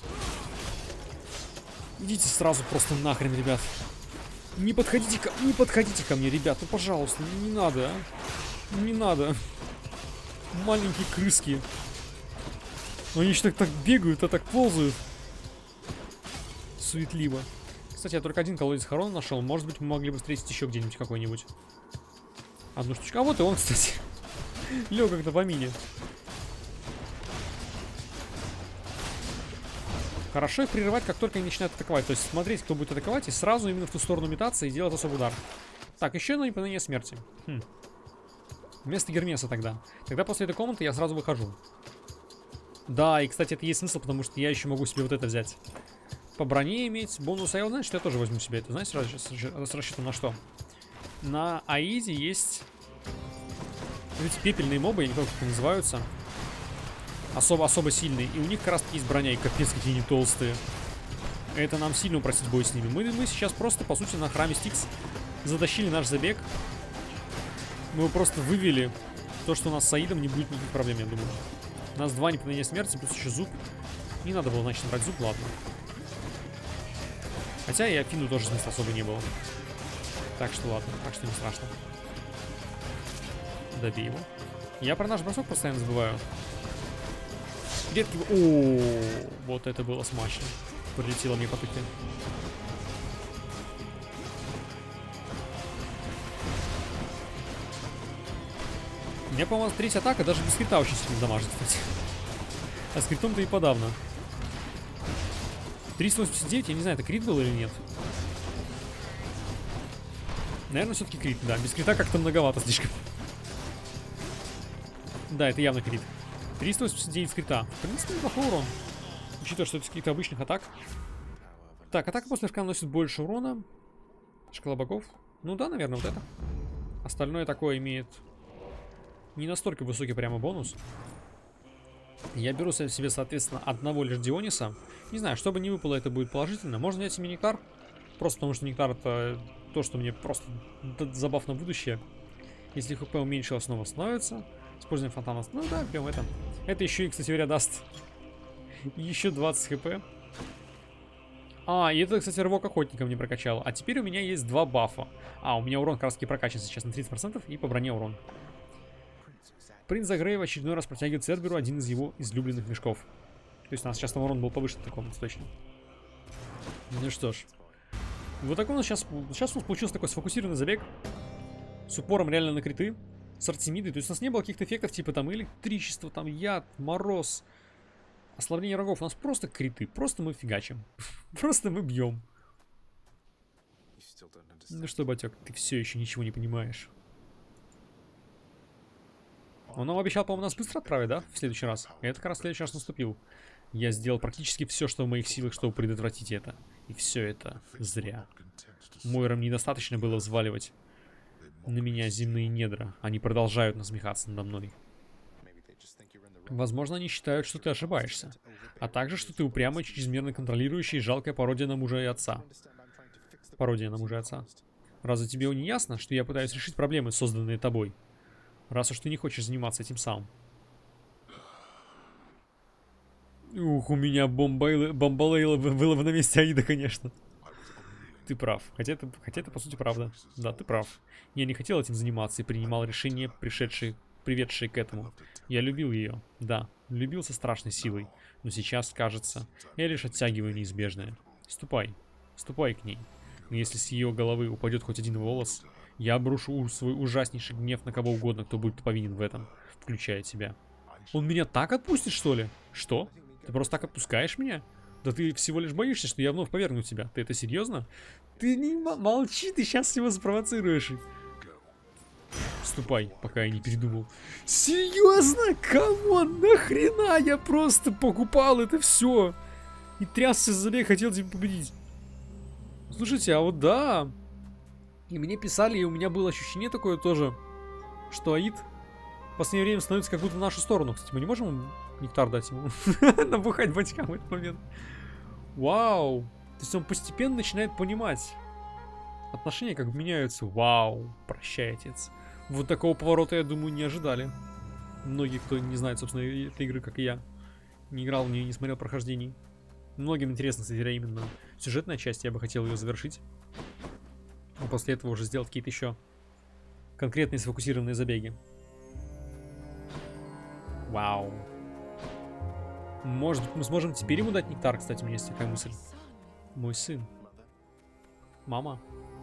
Идите сразу просто нахрен, ребят. Не подходите ко мне, ребят. Ну, пожалуйста, не надо, а. Не надо. Маленькие крыски. Они еще так бегают, а так ползают. Суетливо. Кстати, я только один колодец хорон нашел. Может быть, мы могли бы встретить еще где-нибудь какой-нибудь. Одну штучку. А вот и он, кстати. Лег как-то по мине. Хорошо их прерывать, как только они начинают атаковать. То есть смотреть, кто будет атаковать, и сразу именно в ту сторону метаться и делать особый удар. Так, еще одно нападение смерти. Вместо Гермеса тогда. Тогда после этой комнаты я сразу выхожу. Да, и, кстати, это есть смысл, потому что я еще могу себе вот это взять. По броне иметь бонус. А я, знаете, что я тоже возьму себе это. Знаете, с расчетом на что? На Аиде есть эти пепельные мобы, я не помню, как они называются. Особо сильные. И у них как раз есть броня, и капец, какие они толстые. Это нам сильно упростит бой с ними. Мы сейчас просто, по сути, на храме Стикс затащили наш забег. Мы его просто вывели. То, что у нас с Аидом не будет никаких проблем, я думаю. У нас 2 непадения смерти, плюс еще зуб. Не надо было, значит, брать зуб, ладно. Хотя и Афину тоже смысла особо не было. Так что ладно, так что не страшно. Добей его. Я про наш бросок постоянно забываю. Редкий... О, вот это было смачно. Прилетело мне по тыке. У меня, по-моему, третья атака даже без крита очень сильно дамажит, кстати. А с критом-то и подавно. 389, я не знаю, это крит был или нет. Наверное, все-таки крит, да. Без крита как-то многовато слишком. Да, это явно крит. 389 с крита. В принципе, неплохой урон. Учитывая, что это каких-то обычных атак. Так, атака после рывка наносит больше урона. Шкала богов. Ну да, наверное, вот это. Остальное такое имеет не настолько высокий прямо бонус. Я беру себе, соответственно, одного лишь Диониса. Не знаю, что бы ни выпало, это будет положительно. Можно взять себе нектар. Просто потому что нектар это то, что мне просто забав на будущее. Если хп уменьшилось, снова становится. Используем фонтана. Ну да, берем это. Это еще и, кстати говоря, даст еще 20 хп. А, и это, кстати, рывок охотника мне прокачало. А теперь у меня есть 2 бафа. А, у меня урон как раз таки прокачан сейчас на 30% и по броне урон. Принц Загрей в очередной раз протягивает Церберу один из его излюбленных мешков. То есть у нас сейчас там урон был повышен в таком точно. Ну что ж. Вот такой у нас сейчас у нас получился такой сфокусированный забег. С упором реально на криты. С артемидой. То есть у нас не было каких-то эффектов типа там электричество, там яд, мороз. Ослабление врагов. У нас просто криты. Просто мы фигачим. Просто мы бьем. Ну что, батек, ты все еще ничего не понимаешь. Он нам обещал, по-моему, нас быстро отправить, да? В следующий раз. И это как раз в следующий раз наступил. Я сделал практически все, что в моих силах, чтобы предотвратить это. И все это зря. Мойрам недостаточно было взваливать на меня земные недра. Они продолжают насмехаться надо мной. Возможно, они считают, что ты ошибаешься. А также, что ты упрямый, чрезмерно контролирующий и жалкая пародия на мужа и отца. Пародия на мужа и отца. Разве тебе не ясно, что я пытаюсь решить проблемы, созданные тобой? Раз уж ты не хочешь заниматься этим сам. Ух, у меня бомбалейла было бы на месте Аида, конечно. Ты прав. Хотя это по сути правда. Да, ты прав. Я не хотел этим заниматься и принимал решения, приведшие к этому. Я любил ее. Да, любил со страшной силой. Но сейчас, кажется, я лишь оттягиваю неизбежное. Ступай. Ступай к ней. Но если с ее головы упадет хоть один волос, я обрушу свой ужаснейший гнев на кого угодно, кто будет повинен в этом, включая тебя. Он меня так отпустит, что ли? Что? Ты просто так отпускаешь меня? Да ты всего лишь боишься, что я вновь повергну тебя. Ты это серьезно? Ты не молчи, ты сейчас его спровоцируешь. Ступай, пока я не передумал. Серьезно? Камон, нахрена? Я просто покупал это все. И трясся за забег, хотел тебя победить. Слушайте, а вот да. И мне писали, и у меня было ощущение такое тоже, что Аид в последнее время становится как будто в нашу сторону. Кстати, мы не можем нектар дать ему? Набухать батькам в этот момент. Вау. То есть он постепенно начинает понимать. Отношения как меняются. Вау. Прощай, отец. Вот такого поворота, я думаю, не ожидали. Многие, кто не знает, собственно, этой игры, как и я, не играл в нее, не смотрел прохождений. Многим интересно, кстати, именно сюжетная часть. Я бы хотел ее завершить. А после этого уже сделать какие-то еще конкретные сфокусированные забеги. Вау. Может быть, мы сможем теперь ему дать нектар, кстати, у меня есть такая мысль. Мой сын. Мама.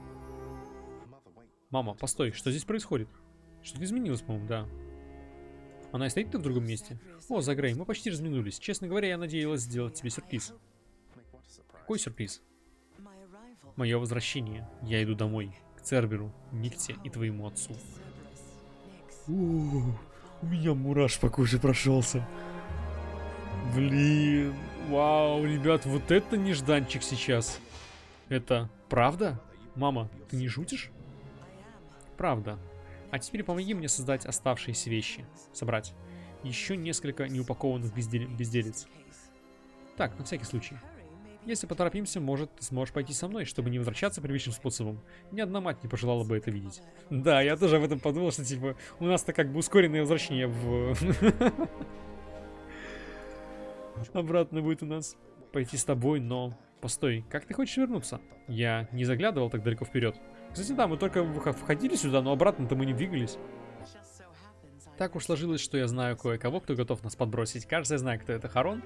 Мама, постой, что здесь происходит? Что-то изменилось, по-моему, да. Она и стоит-то в другом месте. О, Загрей, мы почти разминулись. Честно говоря, я надеялась сделать тебе сюрприз. Какой сюрприз? Мое возвращение. Я иду домой. К Церберу, Никте и твоему отцу. У меня мураш по коже прошелся. Блин. Вау, ребят, вот это нежданчик сейчас. Это правда? Мама, ты не шутишь? Правда. А теперь помоги мне создать оставшиеся вещи. Собрать. Еще несколько неупакованных безделец. Так, на всякий случай. Если поторопимся, может, ты сможешь пойти со мной, чтобы не возвращаться привычным способом. Ни одна мать не пожелала бы это видеть. Да, я тоже об этом подумал, что, типа, у нас-то как бы ускоренное возвращение в... Обратно будет у нас пойти с тобой, но... Постой, как ты хочешь вернуться? Я не заглядывал так далеко вперед. Кстати, да, мы только входили сюда, но обратно-то мы не двигались. Так уж сложилось, что я знаю кое-кого, кто готов нас подбросить. Кажется, я знаю, кто это. Харон?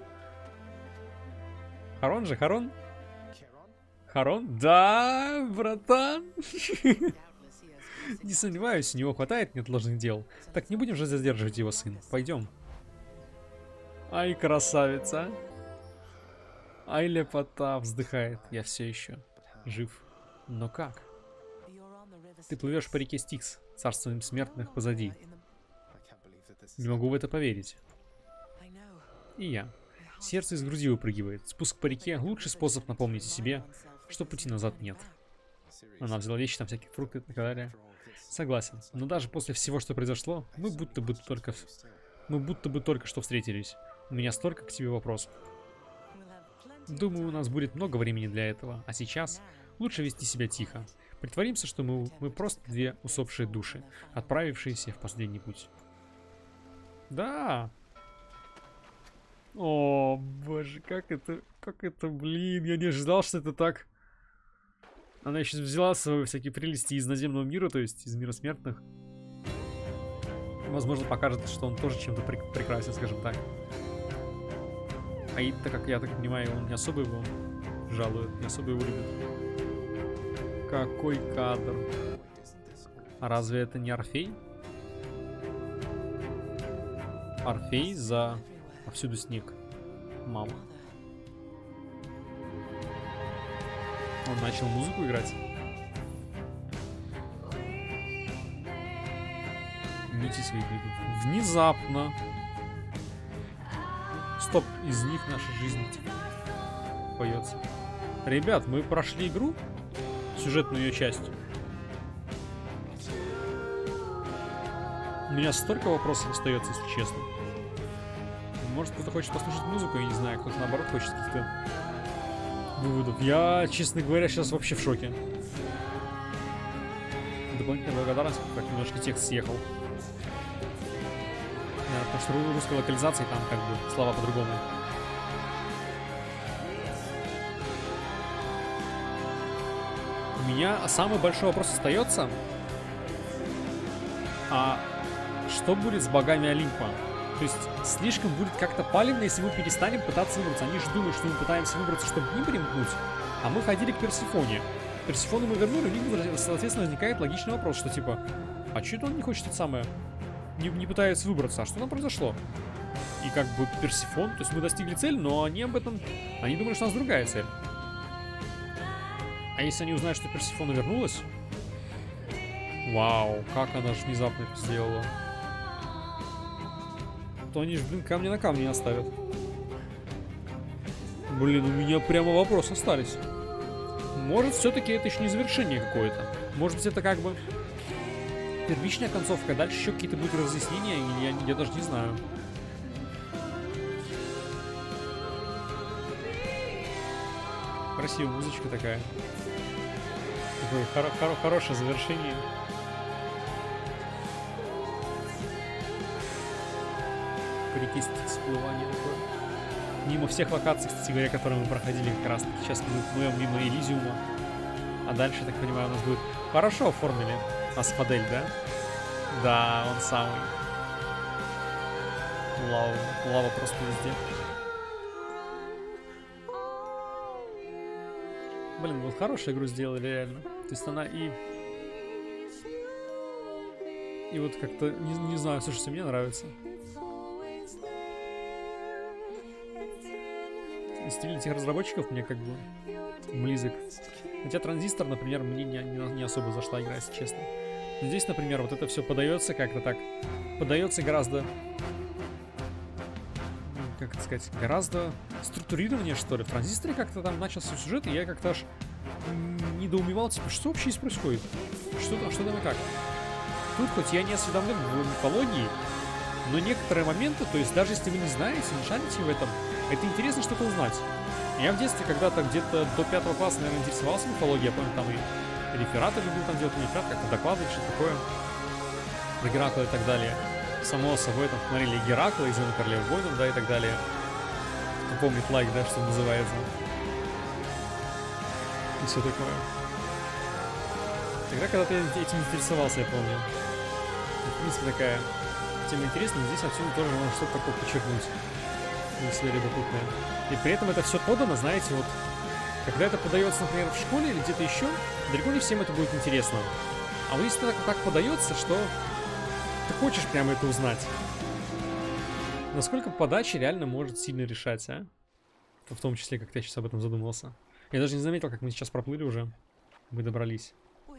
Харон же, Харон? Харон? Да, братан! Не сомневаюсь, у него хватает неотложных дел. Так не будем же задерживать его, сын. Пойдем. Ай, красавица. Ай, лепота, вздыхает. Я все еще жив. Но как? Ты плывешь по реке Стикс, царством смертных позади. Не могу в это поверить. И я. Сердце из груди выпрыгивает. Спуск по реке — лучший способ напомнить о себе, что пути назад нет. Она взяла вещи, там всякие фрукты и так далее. Согласен. Но даже после всего, что произошло, мы будто бы только что встретились. У меня столько к тебе вопросов. Думаю, у нас будет много времени для этого. А сейчас лучше вести себя тихо. Притворимся, что мы просто две усопшие души, отправившиеся в последний путь. Да. О, боже, как это, блин, я не ожидал, что это так. Она еще взяла свои всякие прелести из наземного мира, то есть из мира смертных. Возможно, покажет, что он тоже чем-то прекрасен, скажем так. Аид, так как я так понимаю, он не особо его жалует, не особо его любит. Какой кадр. А разве это не Орфей? Орфей за повсюду снег. Мама. Он начал музыку играть. Нити своих видов. Внезапно. Стоп, из них наша жизнь поется. Ребят, мы прошли игру, сюжетную ее часть. У меня столько вопросов остается, если честно. Может, кто-то хочет послушать музыку, я не знаю, кто-то наоборот хочет каких-то выводов. Я, честно говоря, сейчас вообще в шоке. Дополнительная благодарность, как немножко текст съехал. Потому что в русской локализации там как бы слова по-другому. У меня самый большой вопрос остается. А что будет с богами Олимпа? То есть слишком будет как-то палевно, если мы перестанем пытаться выбраться. Они же думают, что мы пытаемся выбраться, чтобы не примкнуть. А мы ходили к Персифоне. Персифону мы вернули, у них, соответственно, возникает логичный вопрос, что типа, а что это он не хочет это самое? Не пытается выбраться, а что там произошло? И как бы Персифон, то есть мы достигли цели, но они об этом, они думали, что у нас другая цель. А если они узнают, что Персифона вернулась? Вау, как она же внезапно это сделала. То они же, блин, камня на камне не оставят. Блин, у меня прямо вопросы остались. Может, все-таки это еще не завершение какое-то. Может быть, это как бы первичная концовка, дальше еще какие-то будут разъяснения, и я даже не знаю. Красивая музычка такая. Такое хорошее завершение. По реке Стикс всплывание такое. Мимо всех локаций, кстати говоря, которые мы проходили как раз таки. Сейчас мы плывем мимо Элизиума. А дальше, я так понимаю, у нас будет... Хорошо оформили. Асфадель, да? Да, он самый. Лава просто везде. Блин, вот хорошую игру сделали, реально. То есть она и вот как-то, не знаю, слушайте, мне нравится. И стиль этих разработчиков мне как бы близок. Хотя Транзистор, например, мне не особо зашла игра, если честно. Но здесь, например, вот это все подается как-то так. Подается гораздо... Как это сказать? Гораздо структурированнее, что ли. В Транзисторе как-то там начался сюжет, и я как-то аж недоумевал, типа, что вообще здесь происходит? Что там и как? Тут хоть я не осведомлен в мифологии, но некоторые моменты, то есть даже если вы не знаете, не шарите в этом, это интересно что-то узнать. Я в детстве когда-то где-то до 5 класса, наверное, интересовался мифологией. Я помню, там и рефераты любил там делать, не реферат, как-то докладывать, что такое. Про Геракла и так далее. Само собой, там смотрели и Геракла, и Зена Королева Воинов, да, и так далее. Кто помнит лайк, да, что называется. И все такое. Тогда когда-то этим интересовался, я помню. В принципе, такая тема интересная, здесь отсюда тоже можно что-то такое подчеркнуть. Если любопытное. И при этом это все подано, знаете, вот когда это подается, например, в школе или где-то еще, далеко не всем это будет интересно. А вот если это так подается, что ты хочешь прямо это узнать. Насколько подача реально может сильно решать, а? В том числе, как я сейчас об этом задумался. Я даже не заметил, как мы сейчас проплыли уже. Мы добрались.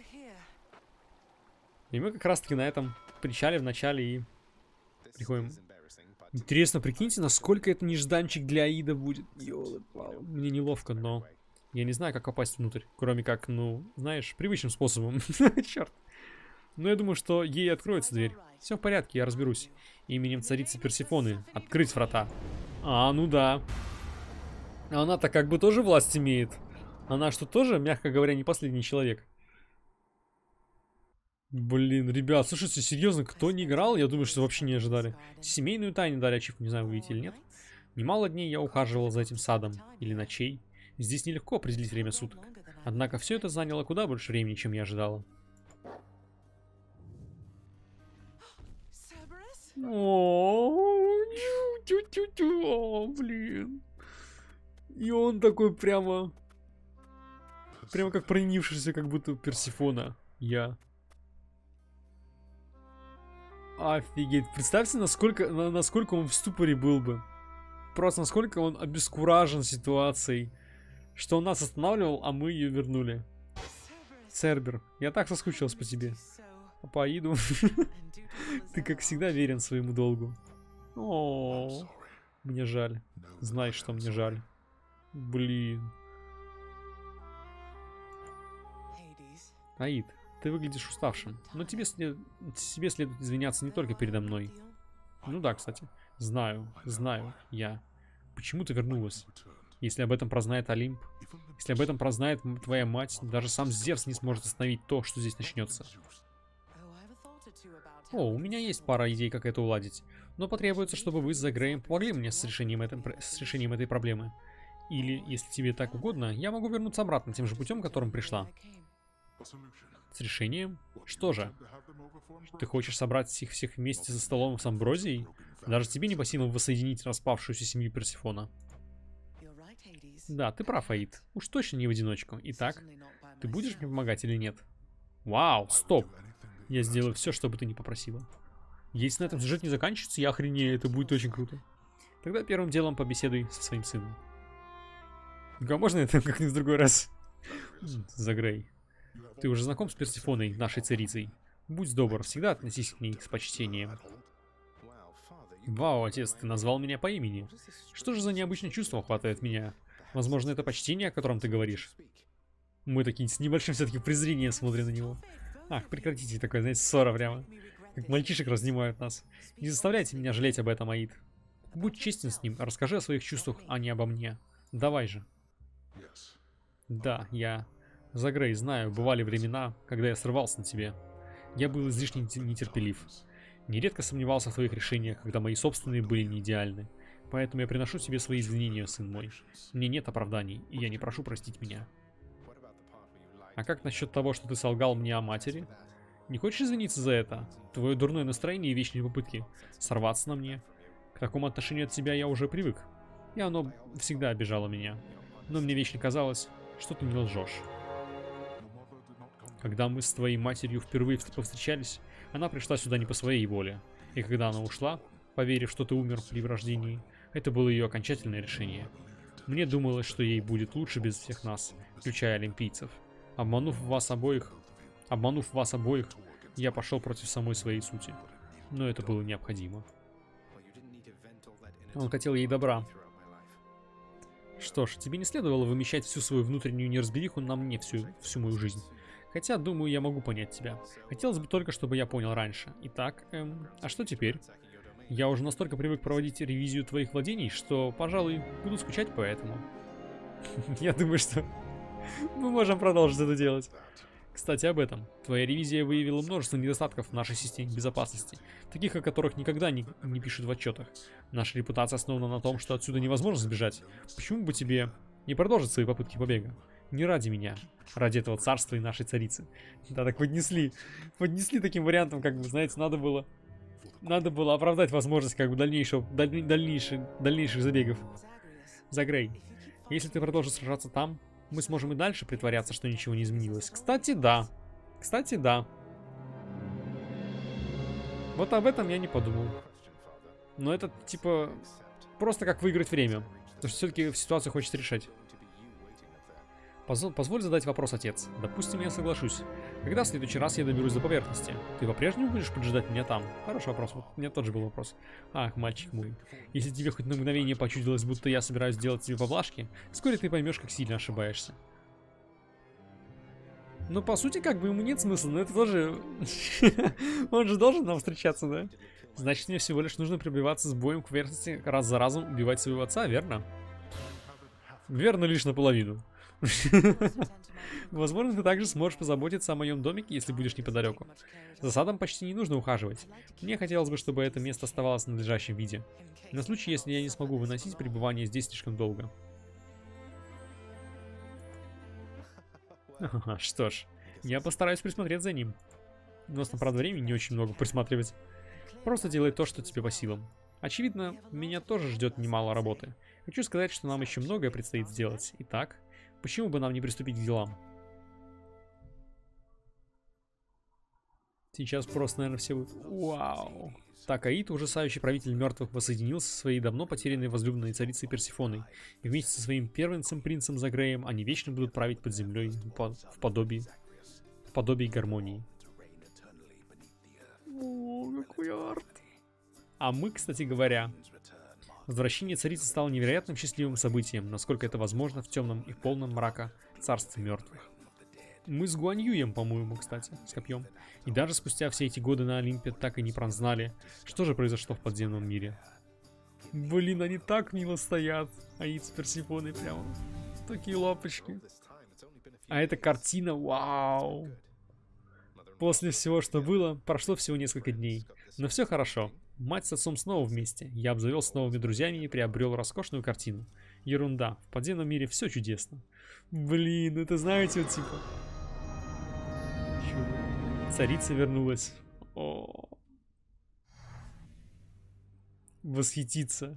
И мы как раз-таки на этом причале в начале и приходим. Интересно, прикиньте, насколько это нежданчик для Аида будет. Ёлы-палы. Мне неловко, но я не знаю, как попасть внутрь. Кроме как, ну, знаешь, привычным способом. Черт. Но я думаю, что ей откроется дверь. Все в порядке, я разберусь. Именем царицы Персефоны. Открыть врата. А, ну да. Она-то как бы тоже власть имеет. Она что, тоже, мягко говоря, не последний человек? Блин, ребят, слушайте, серьезно, кто не играл, я думаю, что вообще не ожидали. Семейную тайну дали ачивку, не знаю, вы видите или нет. Немало дней я ухаживал за этим садом. Или ночей. Здесь нелегко определить время суток. Однако все это заняло куда больше времени, чем я ожидала. О, блин. И он такой прямо как проникшийся, как будто Персефона. Я. Офигеть. Представьте, насколько он в ступоре был бы. Просто насколько он обескуражен ситуацией. Что он нас останавливал, а мы ее вернули. Цербер, я так соскучилась по тебе. По Аиду. Ты, как всегда, верен своему долгу. О, мне жаль. Знаешь, что мне жаль. Блин. Аид, ты выглядишь уставшим. Но тебе следует извиняться не только передо мной. Ну да, кстати. Знаю, я. Почему ты вернулась? Если об этом прознает Олимп, если об этом прознает твоя мать, даже сам Зевс не сможет остановить то, что здесь начнется. О, у меня есть пара идей, как это уладить. Но потребуется, чтобы вы с Загреем помогли мне с решением этой проблемы. Или, если тебе так угодно, я могу вернуться обратно тем же путем, которым пришла. С решением? Что же? Ты хочешь собрать их всех вместе за столом с Амброзией? Даже тебе не по силам воссоединить распавшуюся семью Персефона. Да, ты прав, Аид. Уж точно не в одиночку. Итак, ты будешь мне помогать или нет? Вау, стоп. Я сделаю все, что бы ты ни попросила. Если на этом сюжет не заканчивается, я охренею, это будет очень круто. Тогда первым делом побеседуй со своим сыном. Ну-ка, можно это как-нибудь в другой раз? Загрей. Ты уже знаком с Персефоной, нашей царицей? Будь добр, всегда относись к ней с почтением. Вау, отец, ты назвал меня по имени. Что же за необычное чувство охватывает меня? Возможно, это почтение, о котором ты говоришь? Мы такие с небольшим все-таки презрением смотрим на него. Ах, прекратите такое, знаете, ссора прямо. Как мальчишек разнимают нас. Не заставляйте меня жалеть об этом, Аид. Будь честен с ним, расскажи о своих чувствах, а не обо мне. Давай же. Да, я... Загрей, знаю, бывали времена, когда я срывался на тебе. Я был излишне нетерпелив. Нередко сомневался в твоих решениях, когда мои собственные были не идеальны. Поэтому я приношу тебе свои извинения, сын мой. Мне нет оправданий, и я не прошу простить меня. А как насчет того, что ты солгал мне о матери? Не хочешь извиниться за это? Твое дурное настроение и вечные попытки сорваться на мне? К такому отношению от тебя я уже привык. И оно всегда обижало меня. Но мне вечно казалось, что ты не лжешь. Когда мы с твоей матерью впервые повстречались, она пришла сюда не по своей воле. И когда она ушла, поверив, что ты умер при рождении, это было ее окончательное решение. Мне думалось, что ей будет лучше без всех нас, включая олимпийцев. Обманув вас обоих, я пошел против самой своей сути. Но это было необходимо. Он хотел ей добра. Что ж, тебе не следовало вымещать всю свою внутреннюю неразбериху на мне всю мою жизнь. Хотя, думаю, я могу понять тебя. Хотелось бы только, чтобы я понял раньше. Итак, а что теперь? Я уже настолько привык проводить ревизию твоих владений, что, пожалуй, буду скучать по этому. Я думаю, что мы можем продолжить это делать. Кстати, об этом. Твоя ревизия выявила множество недостатков в нашей системе безопасности, таких, о которых никогда не пишут в отчетах. Наша репутация основана на том, что отсюда невозможно сбежать. Почему бы тебе не продолжить свои попытки побега? Не ради меня, ради этого царства и нашей царицы. Да, так поднесли таким вариантом, как бы, знаете, надо было оправдать возможность, как бы, дальнейших забегов. Загрей, если ты продолжишь сражаться там, мы сможем и дальше притворяться, что ничего не изменилось. Кстати, да. Кстати, да. Вот об этом я не подумал. Но это, типа, просто как выиграть время. Потому что все-таки ситуацию хочется решать. Позволь задать вопрос, отец. Допустим, я соглашусь. Когда в следующий раз я доберусь до поверхности? Ты по-прежнему будешь поджидать меня там? Хороший вопрос. Вот у меня тот же был вопрос. Ах, мальчик мой. Если тебе хоть на мгновение почудилось, будто я собираюсь сделать тебе поблажки, вскоре ты поймешь, как сильно ошибаешься. Ну, по сути, как бы ему нет смысла, но это тоже... Он же должен нам встречаться, да? Значит, мне всего лишь нужно пробиваться с боем к поверхности, раз за разом убивать своего отца, верно? Верно лишь наполовину. Возможно, ты также сможешь позаботиться о моем домике, если будешь неподалеку. За садом почти не нужно ухаживать. Мне хотелось бы, чтобы это место оставалось в надлежащем виде. На случай, если я не смогу выносить пребывание здесь слишком долго. Что ж, я постараюсь присмотреть за ним. У нас, правда, времени не очень много присматривать. Просто делай то, что тебе по силам. Очевидно, меня тоже ждет немало работы. Хочу сказать, что нам еще многое предстоит сделать. Итак, почему бы нам не приступить к делам? Сейчас просто, наверное, все будут... Вау! Так, Аид, ужасающий правитель мертвых, воссоединился со своей давно потерянной возлюбленной царицей Персифоной. И вместе со своим первенцем принцем Загреем они вечно будут править под землей в подобии гармонии. О, какой арт! А мы, кстати говоря... Возвращение царицы стало невероятным счастливым событием, насколько это возможно в темном и полном мрака царстве мертвых. Мы с Гуаньюем, по-моему, кстати, с копьем. И даже спустя все эти годы на Олимпе так и не прознали, что же произошло в подземном мире. Блин, они так мило стоят. Аид с Персифоной прямо. Такие лапочки. А эта картина, вау. После всего, что было, прошло всего несколько дней. Но все хорошо. Мать с отцом снова вместе. Я обзавелся новыми друзьями и приобрел роскошную картину. Ерунда. В подземном мире все чудесно. Блин, это знаете, вот типа... Чудо. Царица вернулась. О. Восхититься.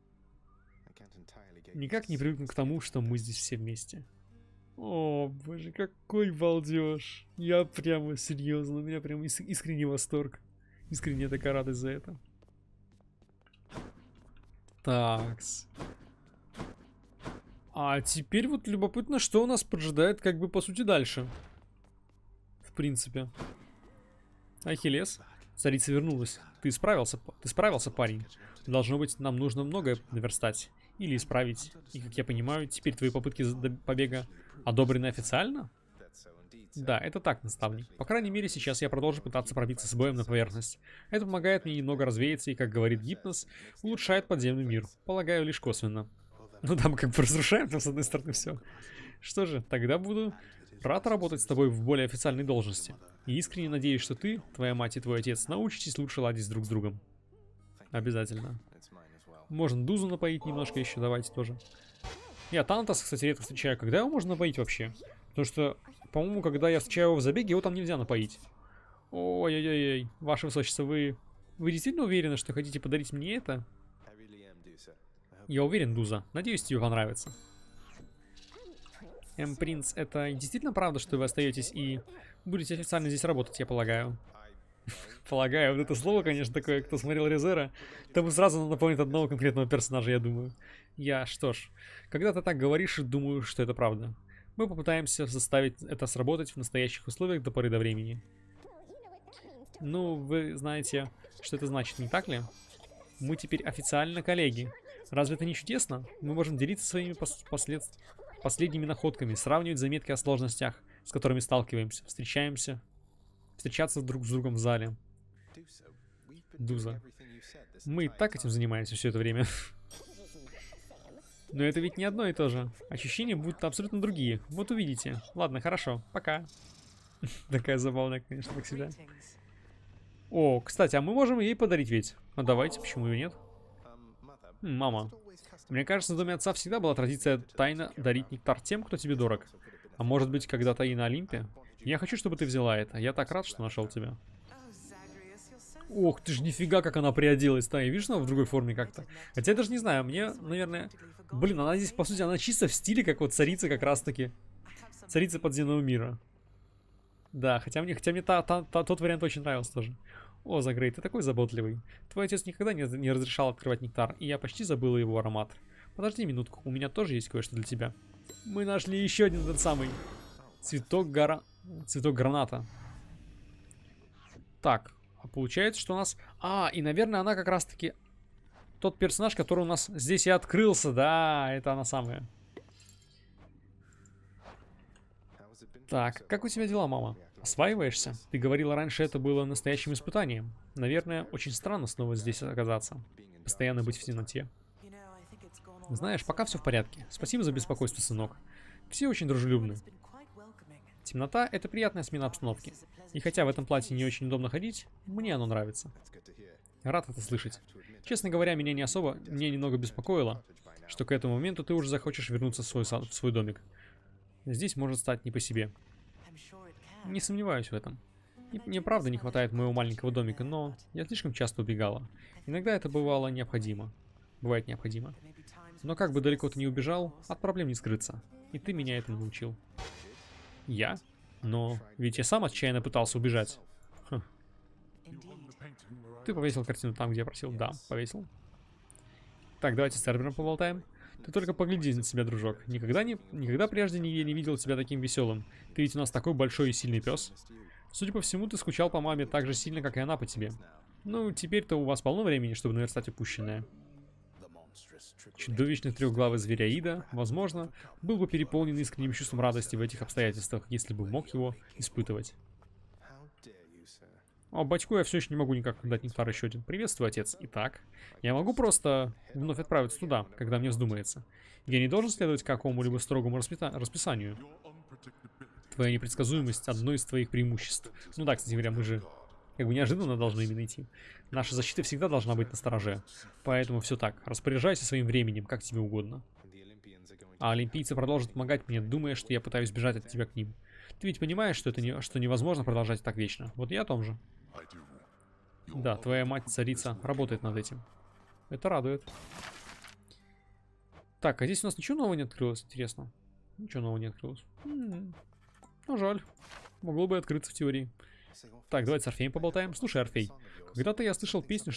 Никак не привыкну к тому, что мы здесь все вместе. О, боже, какой балдеж. Я прямо серьезно, у меня прям искренний восторг. Искренне такая радость за это. Такс. А теперь вот любопытно, что у нас поджидает, как бы, по сути, дальше. В принципе. Ахиллес. Царица вернулась. Ты справился, парень. Должно быть, нам нужно многое наверстать. Или исправить. И, как я понимаю, теперь твои попытки побега одобрены официально? Да, это так, наставник. По крайней мере, сейчас я продолжу пытаться пробиться с боем на поверхность. Это помогает мне немного развеяться и, как говорит гипноз, улучшает подземный мир. Полагаю, лишь косвенно. Ну да, мы как бы разрушаем там с одной стороны все. Что же, тогда буду рад работать с тобой в более официальной должности. И искренне надеюсь, что ты, твоя мать и твой отец научитесь лучше ладить друг с другом. Обязательно. Можно Дузу напоить немножко еще, давайте тоже. Я Танатоса, кстати, редко встречаю. Когда его можно напоить вообще? Потому что, по-моему, когда я встречаю его в забеге, его там нельзя напоить. Ой-ой-ой, ваше высочество, вы действительно уверены, что хотите подарить мне это? Я уверен, Дуза. Надеюсь, тебе понравится. Принц, это действительно правда, что вы остаетесь и будете официально здесь работать, я полагаю? Полагаю, вот это слово, конечно, такое, кто смотрел Резера, тому сразу напомнит одного конкретного персонажа, я думаю. Что ж, когда ты так говоришь, думаю, что это правда. Мы попытаемся заставить это сработать в настоящих условиях до поры до времени. Ну, вы знаете, что это значит, не так ли? Мы теперь официально коллеги. Разве это не чудесно? Мы можем делиться своими последними находками, сравнивать заметки о сложностях, с которыми сталкиваемся, встречаться друг с другом в зале. Дуза. Мы и так этим занимаемся все это время. Но это ведь не одно и то же. Ощущения будут абсолютно другие. Вот увидите. Ладно, хорошо. Пока. Такая забавная, конечно, как всегда. О, кстати, а мы можем ей подарить ведь. А давайте, почему и нет? Мама. Мне кажется, в доме отца всегда была традиция тайно дарить нектар тем, кто тебе дорог. А может быть, когда-то и на Олимпе? Я хочу, чтобы ты взяла это. Я так рад, что нашел тебя. Ох, ты ж нифига, как она приоделась-то. Видишь, она в другой форме как-то. Хотя я даже не знаю, мне, наверное... Блин, она здесь, по сути, она чисто в стиле, как вот царица как раз-таки. Царица подземного мира. Да, хотя мне тот вариант очень нравился тоже. О, Загрей, ты такой заботливый. Твой отец никогда не разрешал открывать нектар, и я почти забыла его аромат. Подожди минутку, у меня тоже есть кое-что для тебя. Мы нашли еще один этот самый цветок граната. Так, а получается, что у нас... А, и, наверное, она как раз-таки тот персонаж, который у нас здесь и открылся. Да, это она самая. Так, как у тебя дела, мама? Осваиваешься? Ты говорила раньше, это было настоящим испытанием. Наверное, очень странно снова здесь оказаться. Постоянно быть в темноте. Знаешь, пока все в порядке. Спасибо за беспокойство, сынок. Все очень дружелюбны. Темнота — это приятная смена обстановки. И хотя в этом платье не очень удобно ходить, мне оно нравится. Рад это слышать. Честно говоря, меня немного беспокоило, что к этому моменту ты уже захочешь вернуться в свой домик. Здесь может стать не по себе. Не сомневаюсь в этом. Мне правда не хватает моего маленького домика, но я слишком часто убегала. Иногда это бывало необходимо. Бывает необходимо. Но как бы далеко ты ни убежал, от проблем не скрыться. И ты меня этому научил. Я? Но ведь я сам отчаянно пытался убежать. Хм. Ты повесил картину там, где я просил? Да, повесил. Так, давайте с сервером поболтаем. Ты только погляди на себя, дружок. Никогда прежде не видел тебя таким веселым. Ты ведь у нас такой большой и сильный пес. Судя по всему, ты скучал по маме так же сильно, как и она по тебе. Ну, теперь-то у вас полно времени, чтобы наверстать упущенное. Чудовищный трехглавый зверяида, возможно, был бы переполнен искренним чувством радости в этих обстоятельствах, если бы мог его испытывать. О, батьку я все еще не могу никак дать нектар еще один. Приветствую, отец. Итак, я могу просто вновь отправиться туда, когда мне вздумается. Я не должен следовать какому-либо строгому расписанию. Твоя непредсказуемость — одно из твоих преимуществ. Ну да, кстати говоря, мы же как бы неожиданно должны именно идти. Наша защита всегда должна быть настороже. Поэтому все так. Распоряжайся своим временем, как тебе угодно. А олимпийцы продолжат помогать мне, думая, что я пытаюсь бежать от тебя к ним. Ты ведь понимаешь, что что невозможно продолжать так вечно. Вот я о том же. Да, твоя мать-царица работает над этим. Это радует. Так, а здесь у нас ничего нового не открылось, интересно. Ничего нового не открылось. Ну, жаль. Могло бы открыться в теории. Так, давайте с Орфеем поболтаем. Слушай, Орфей, когда-то я слышал песню,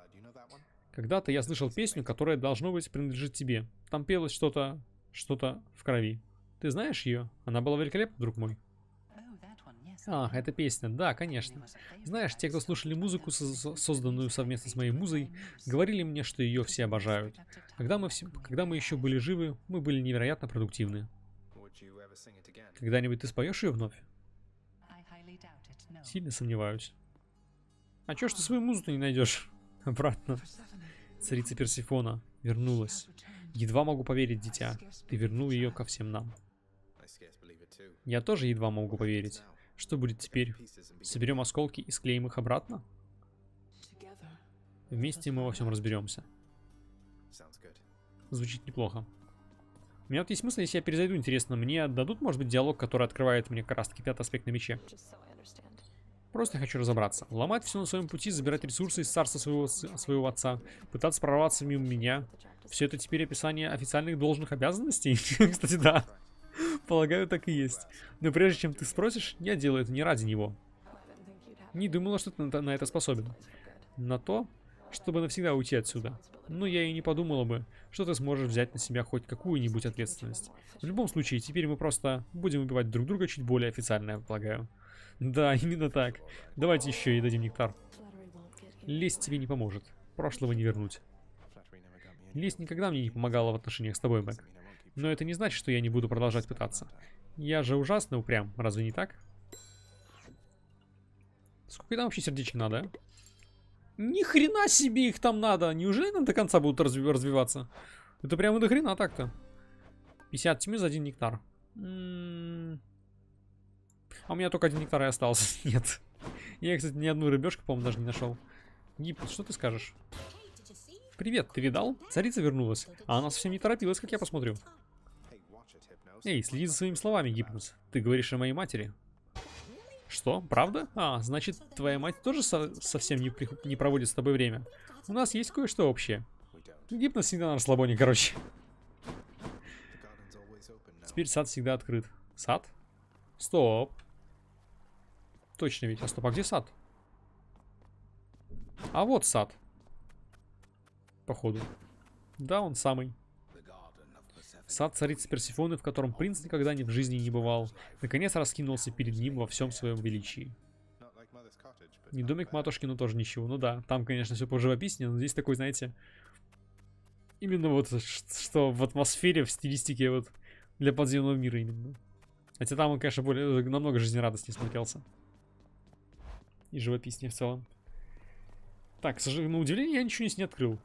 которая, должно быть, принадлежит тебе. Там пелось что-то в крови. Ты знаешь ее? Она была великолепна, друг мой. А, эта песня, да, конечно. Знаешь, те, кто слушали музыку, созданную совместно с моей музой, говорили мне, что ее все обожают. Когда мы еще были живы, мы были невероятно продуктивны. Когда-нибудь ты споешь ее вновь? Сильно сомневаюсь. А чё ж ты свою музыку не найдешь? Обратно. Царица Персефона вернулась. Едва могу поверить, дитя. Ты вернул ее ко всем нам. Я тоже едва могу поверить. Что будет теперь? Соберем осколки и склеим их обратно? Вместе мы во всем разберемся. Звучит неплохо. У меня вот есть мысль, если я перезайду, интересно, мне дадут, может быть, диалог, который открывает мне как раз таки 5-й аспект на мече. Просто хочу разобраться. Ломать все на своем пути, забирать ресурсы из царства своего отца, пытаться прорваться мимо меня. Все это теперь описание официальных должных обязанностей? Кстати, да. Полагаю, так и есть. Но прежде чем ты спросишь, я делаю это не ради него. Не думала, что ты на это способен. На то, чтобы навсегда уйти отсюда. Но я и не подумала бы, что ты сможешь взять на себя хоть какую-нибудь ответственность. В любом случае, теперь мы просто будем убивать друг друга чуть более официально, я полагаю. Да, именно так. Давайте еще и дадим нектар. Лесть тебе не поможет. Прошлого не вернуть. Лесть никогда мне не помогала в отношениях с тобой, Мэг. Но это не значит, что я не буду продолжать пытаться. Я же ужасно упрям, разве не так? Сколько там вообще сердечек надо, а? Ни хрена себе их там надо! Неужели нам до конца будут развиваться? Это прямо до хрена так-то. 50 тьмы за 1 нектар. А у меня только 1 нектар и остался. Нет. Я, кстати, ни одну рыбешку, по-моему, даже не нашел. Гиппус, что ты скажешь? Привет, ты видал? Царица вернулась. А она совсем не торопилась, как я посмотрю. Эй, следи за своими словами, Гиппус. Ты говоришь о моей матери. Что, правда? А, значит, твоя мать тоже совсем не проводит с тобой время. У нас есть кое-что общее. Гипнос всегда на расслабоне, короче. Теперь сад всегда открыт. Сад? Стоп. Точно ведь. А стоп, а где сад? А вот сад. Походу. Да, он самый. Сад царицы Персефоны, в котором принц никогда в жизни не бывал, наконец раскинулся перед ним во всем своем величии. Не домик матушки, но тоже ничего. Ну да, там, конечно, все поживописнее, но здесь такой, знаете, именно вот, что в атмосфере, в стилистике вот для подземного мира именно. Хотя там он, конечно, намного жизнерадостнее смотрелся. И живописнее в целом. Так, к сожалению, на удивление я ничего не открыл.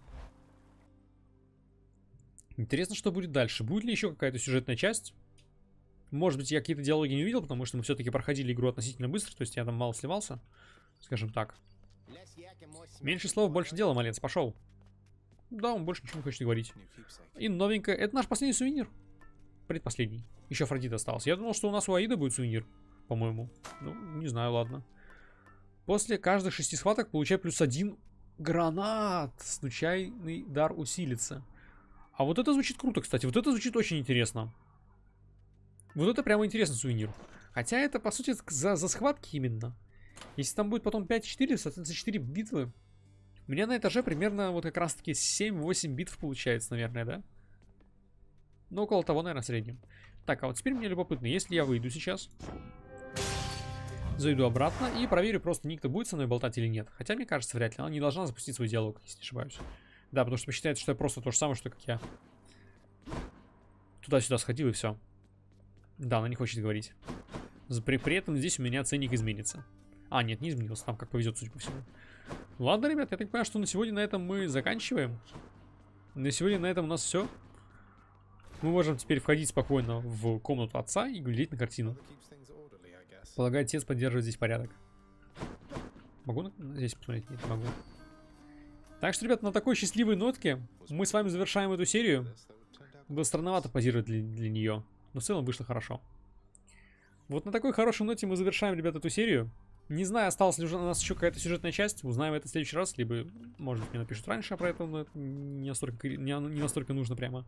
Интересно, что будет дальше. Будет ли еще какая-то сюжетная часть? Может быть, я какие-то диалоги не увидел, потому что мы все-таки проходили игру относительно быстро, то есть я там мало сливался, скажем так. Меньше слов, больше дела, малец, пошел. Да, он больше ничего не хочет говорить. И новенькое. Это наш последний сувенир. Предпоследний. Еще Афродита остался. Я думал, что у нас у Аида будет сувенир, по-моему. Ну, не знаю, ладно. После каждых 6 схваток получай +1 гранат. Случайный дар усилится. А вот это звучит круто, кстати. Вот это звучит очень интересно. Вот это прямо интересный сувенир. Хотя это, по сути, за схватки именно. Если там будет потом 5-4, соответственно, 4 битвы. У меня на этаже примерно вот как раз-таки 7-8 битв получается, наверное, да? Ну, около того, наверное, в среднем. Так, а вот теперь мне любопытно, если я выйду сейчас, зайду обратно и проверю, просто Никта будет со мной болтать или нет. Хотя, мне кажется, вряд ли. Она не должна запустить свой диалог, если не ошибаюсь. Да, потому что посчитается, что я просто то же самое, что как я. Туда-сюда сходил и все. Да, она не хочет говорить. При этом здесь у меня ценник изменится. А, нет, не изменился. Там как повезет, судя по всему. Ладно, ребят, я так понимаю, что на сегодня на этом мы заканчиваем. На сегодня на этом у нас все. Мы можем теперь входить спокойно в комнату отца и глядеть на картину. Полагаю, отец поддерживает здесь порядок. Могу здесь посмотреть? Нет, не могу. Так что, ребят, на такой счастливой нотке мы с вами завершаем эту серию. Было странновато позировать для нее, но в целом вышло хорошо. Вот на такой хорошей ноте мы завершаем, ребят, эту серию. Не знаю, осталась ли уже у нас еще какая-то сюжетная часть. Узнаем это в следующий раз, либо, может быть, мне напишут раньше про это, но это не настолько нужно прямо.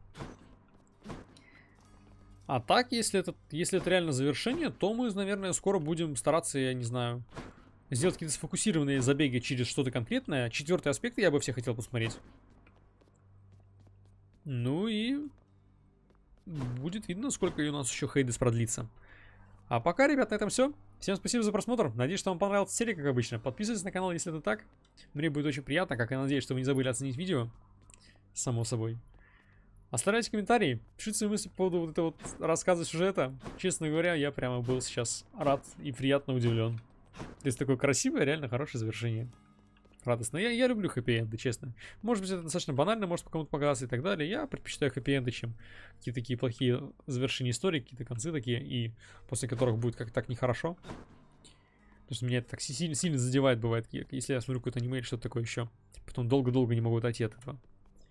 А так, если это реально завершение, то мы, наверное, скоро будем стараться, я не знаю, сделать какие-то сфокусированные забеги через что-то конкретное. 4-й аспект я бы все хотел посмотреть. Ну и будет видно, сколько у нас еще Хейдес продлится. А пока, ребят, на этом все. Всем спасибо за просмотр. Надеюсь, что вам понравилась серия, как обычно. Подписывайтесь на канал, если это так. Мне будет очень приятно, как я надеюсь, что вы не забыли оценить видео. Само собой. Оставляйте комментарии, пишите свои мысли по поводу вот этого вот рассказа сюжета. Честно говоря, я прямо был сейчас рад и приятно удивлен. То есть такое красивое, реально хорошее завершение. Радостно. Я люблю хэппи-энды, честно. Может быть, это достаточно банально, может кому-то показаться и так далее. Я предпочитаю хэппи-энды, чем какие-то такие плохие завершения истории, какие-то концы такие, и после которых будет как-то так нехорошо. Потому что меня это так сильно задевает, бывает, если я смотрю какое-то аниме или что-то такое еще. Потом долго-долго не могу отойти от этого.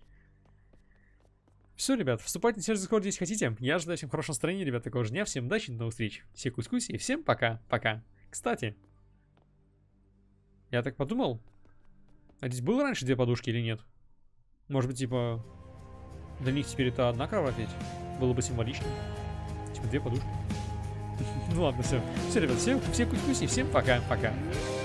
Все, ребят, вступайте на сервис Discord, если хотите. Я желаю всем хорошего настроения, ребят, такого же дня. Всем удачи, до новых встреч. Все кусь-кусь и всем пока-пока. Кстати, я так подумал, а здесь было раньше 2 подушки или нет? Может быть, типа, для них теперь это одна кровать ведь? Было бы символично. Типа 2 подушки. Ну ладно, все. Все, ребят, все кусь-кусь и всем пока-пока.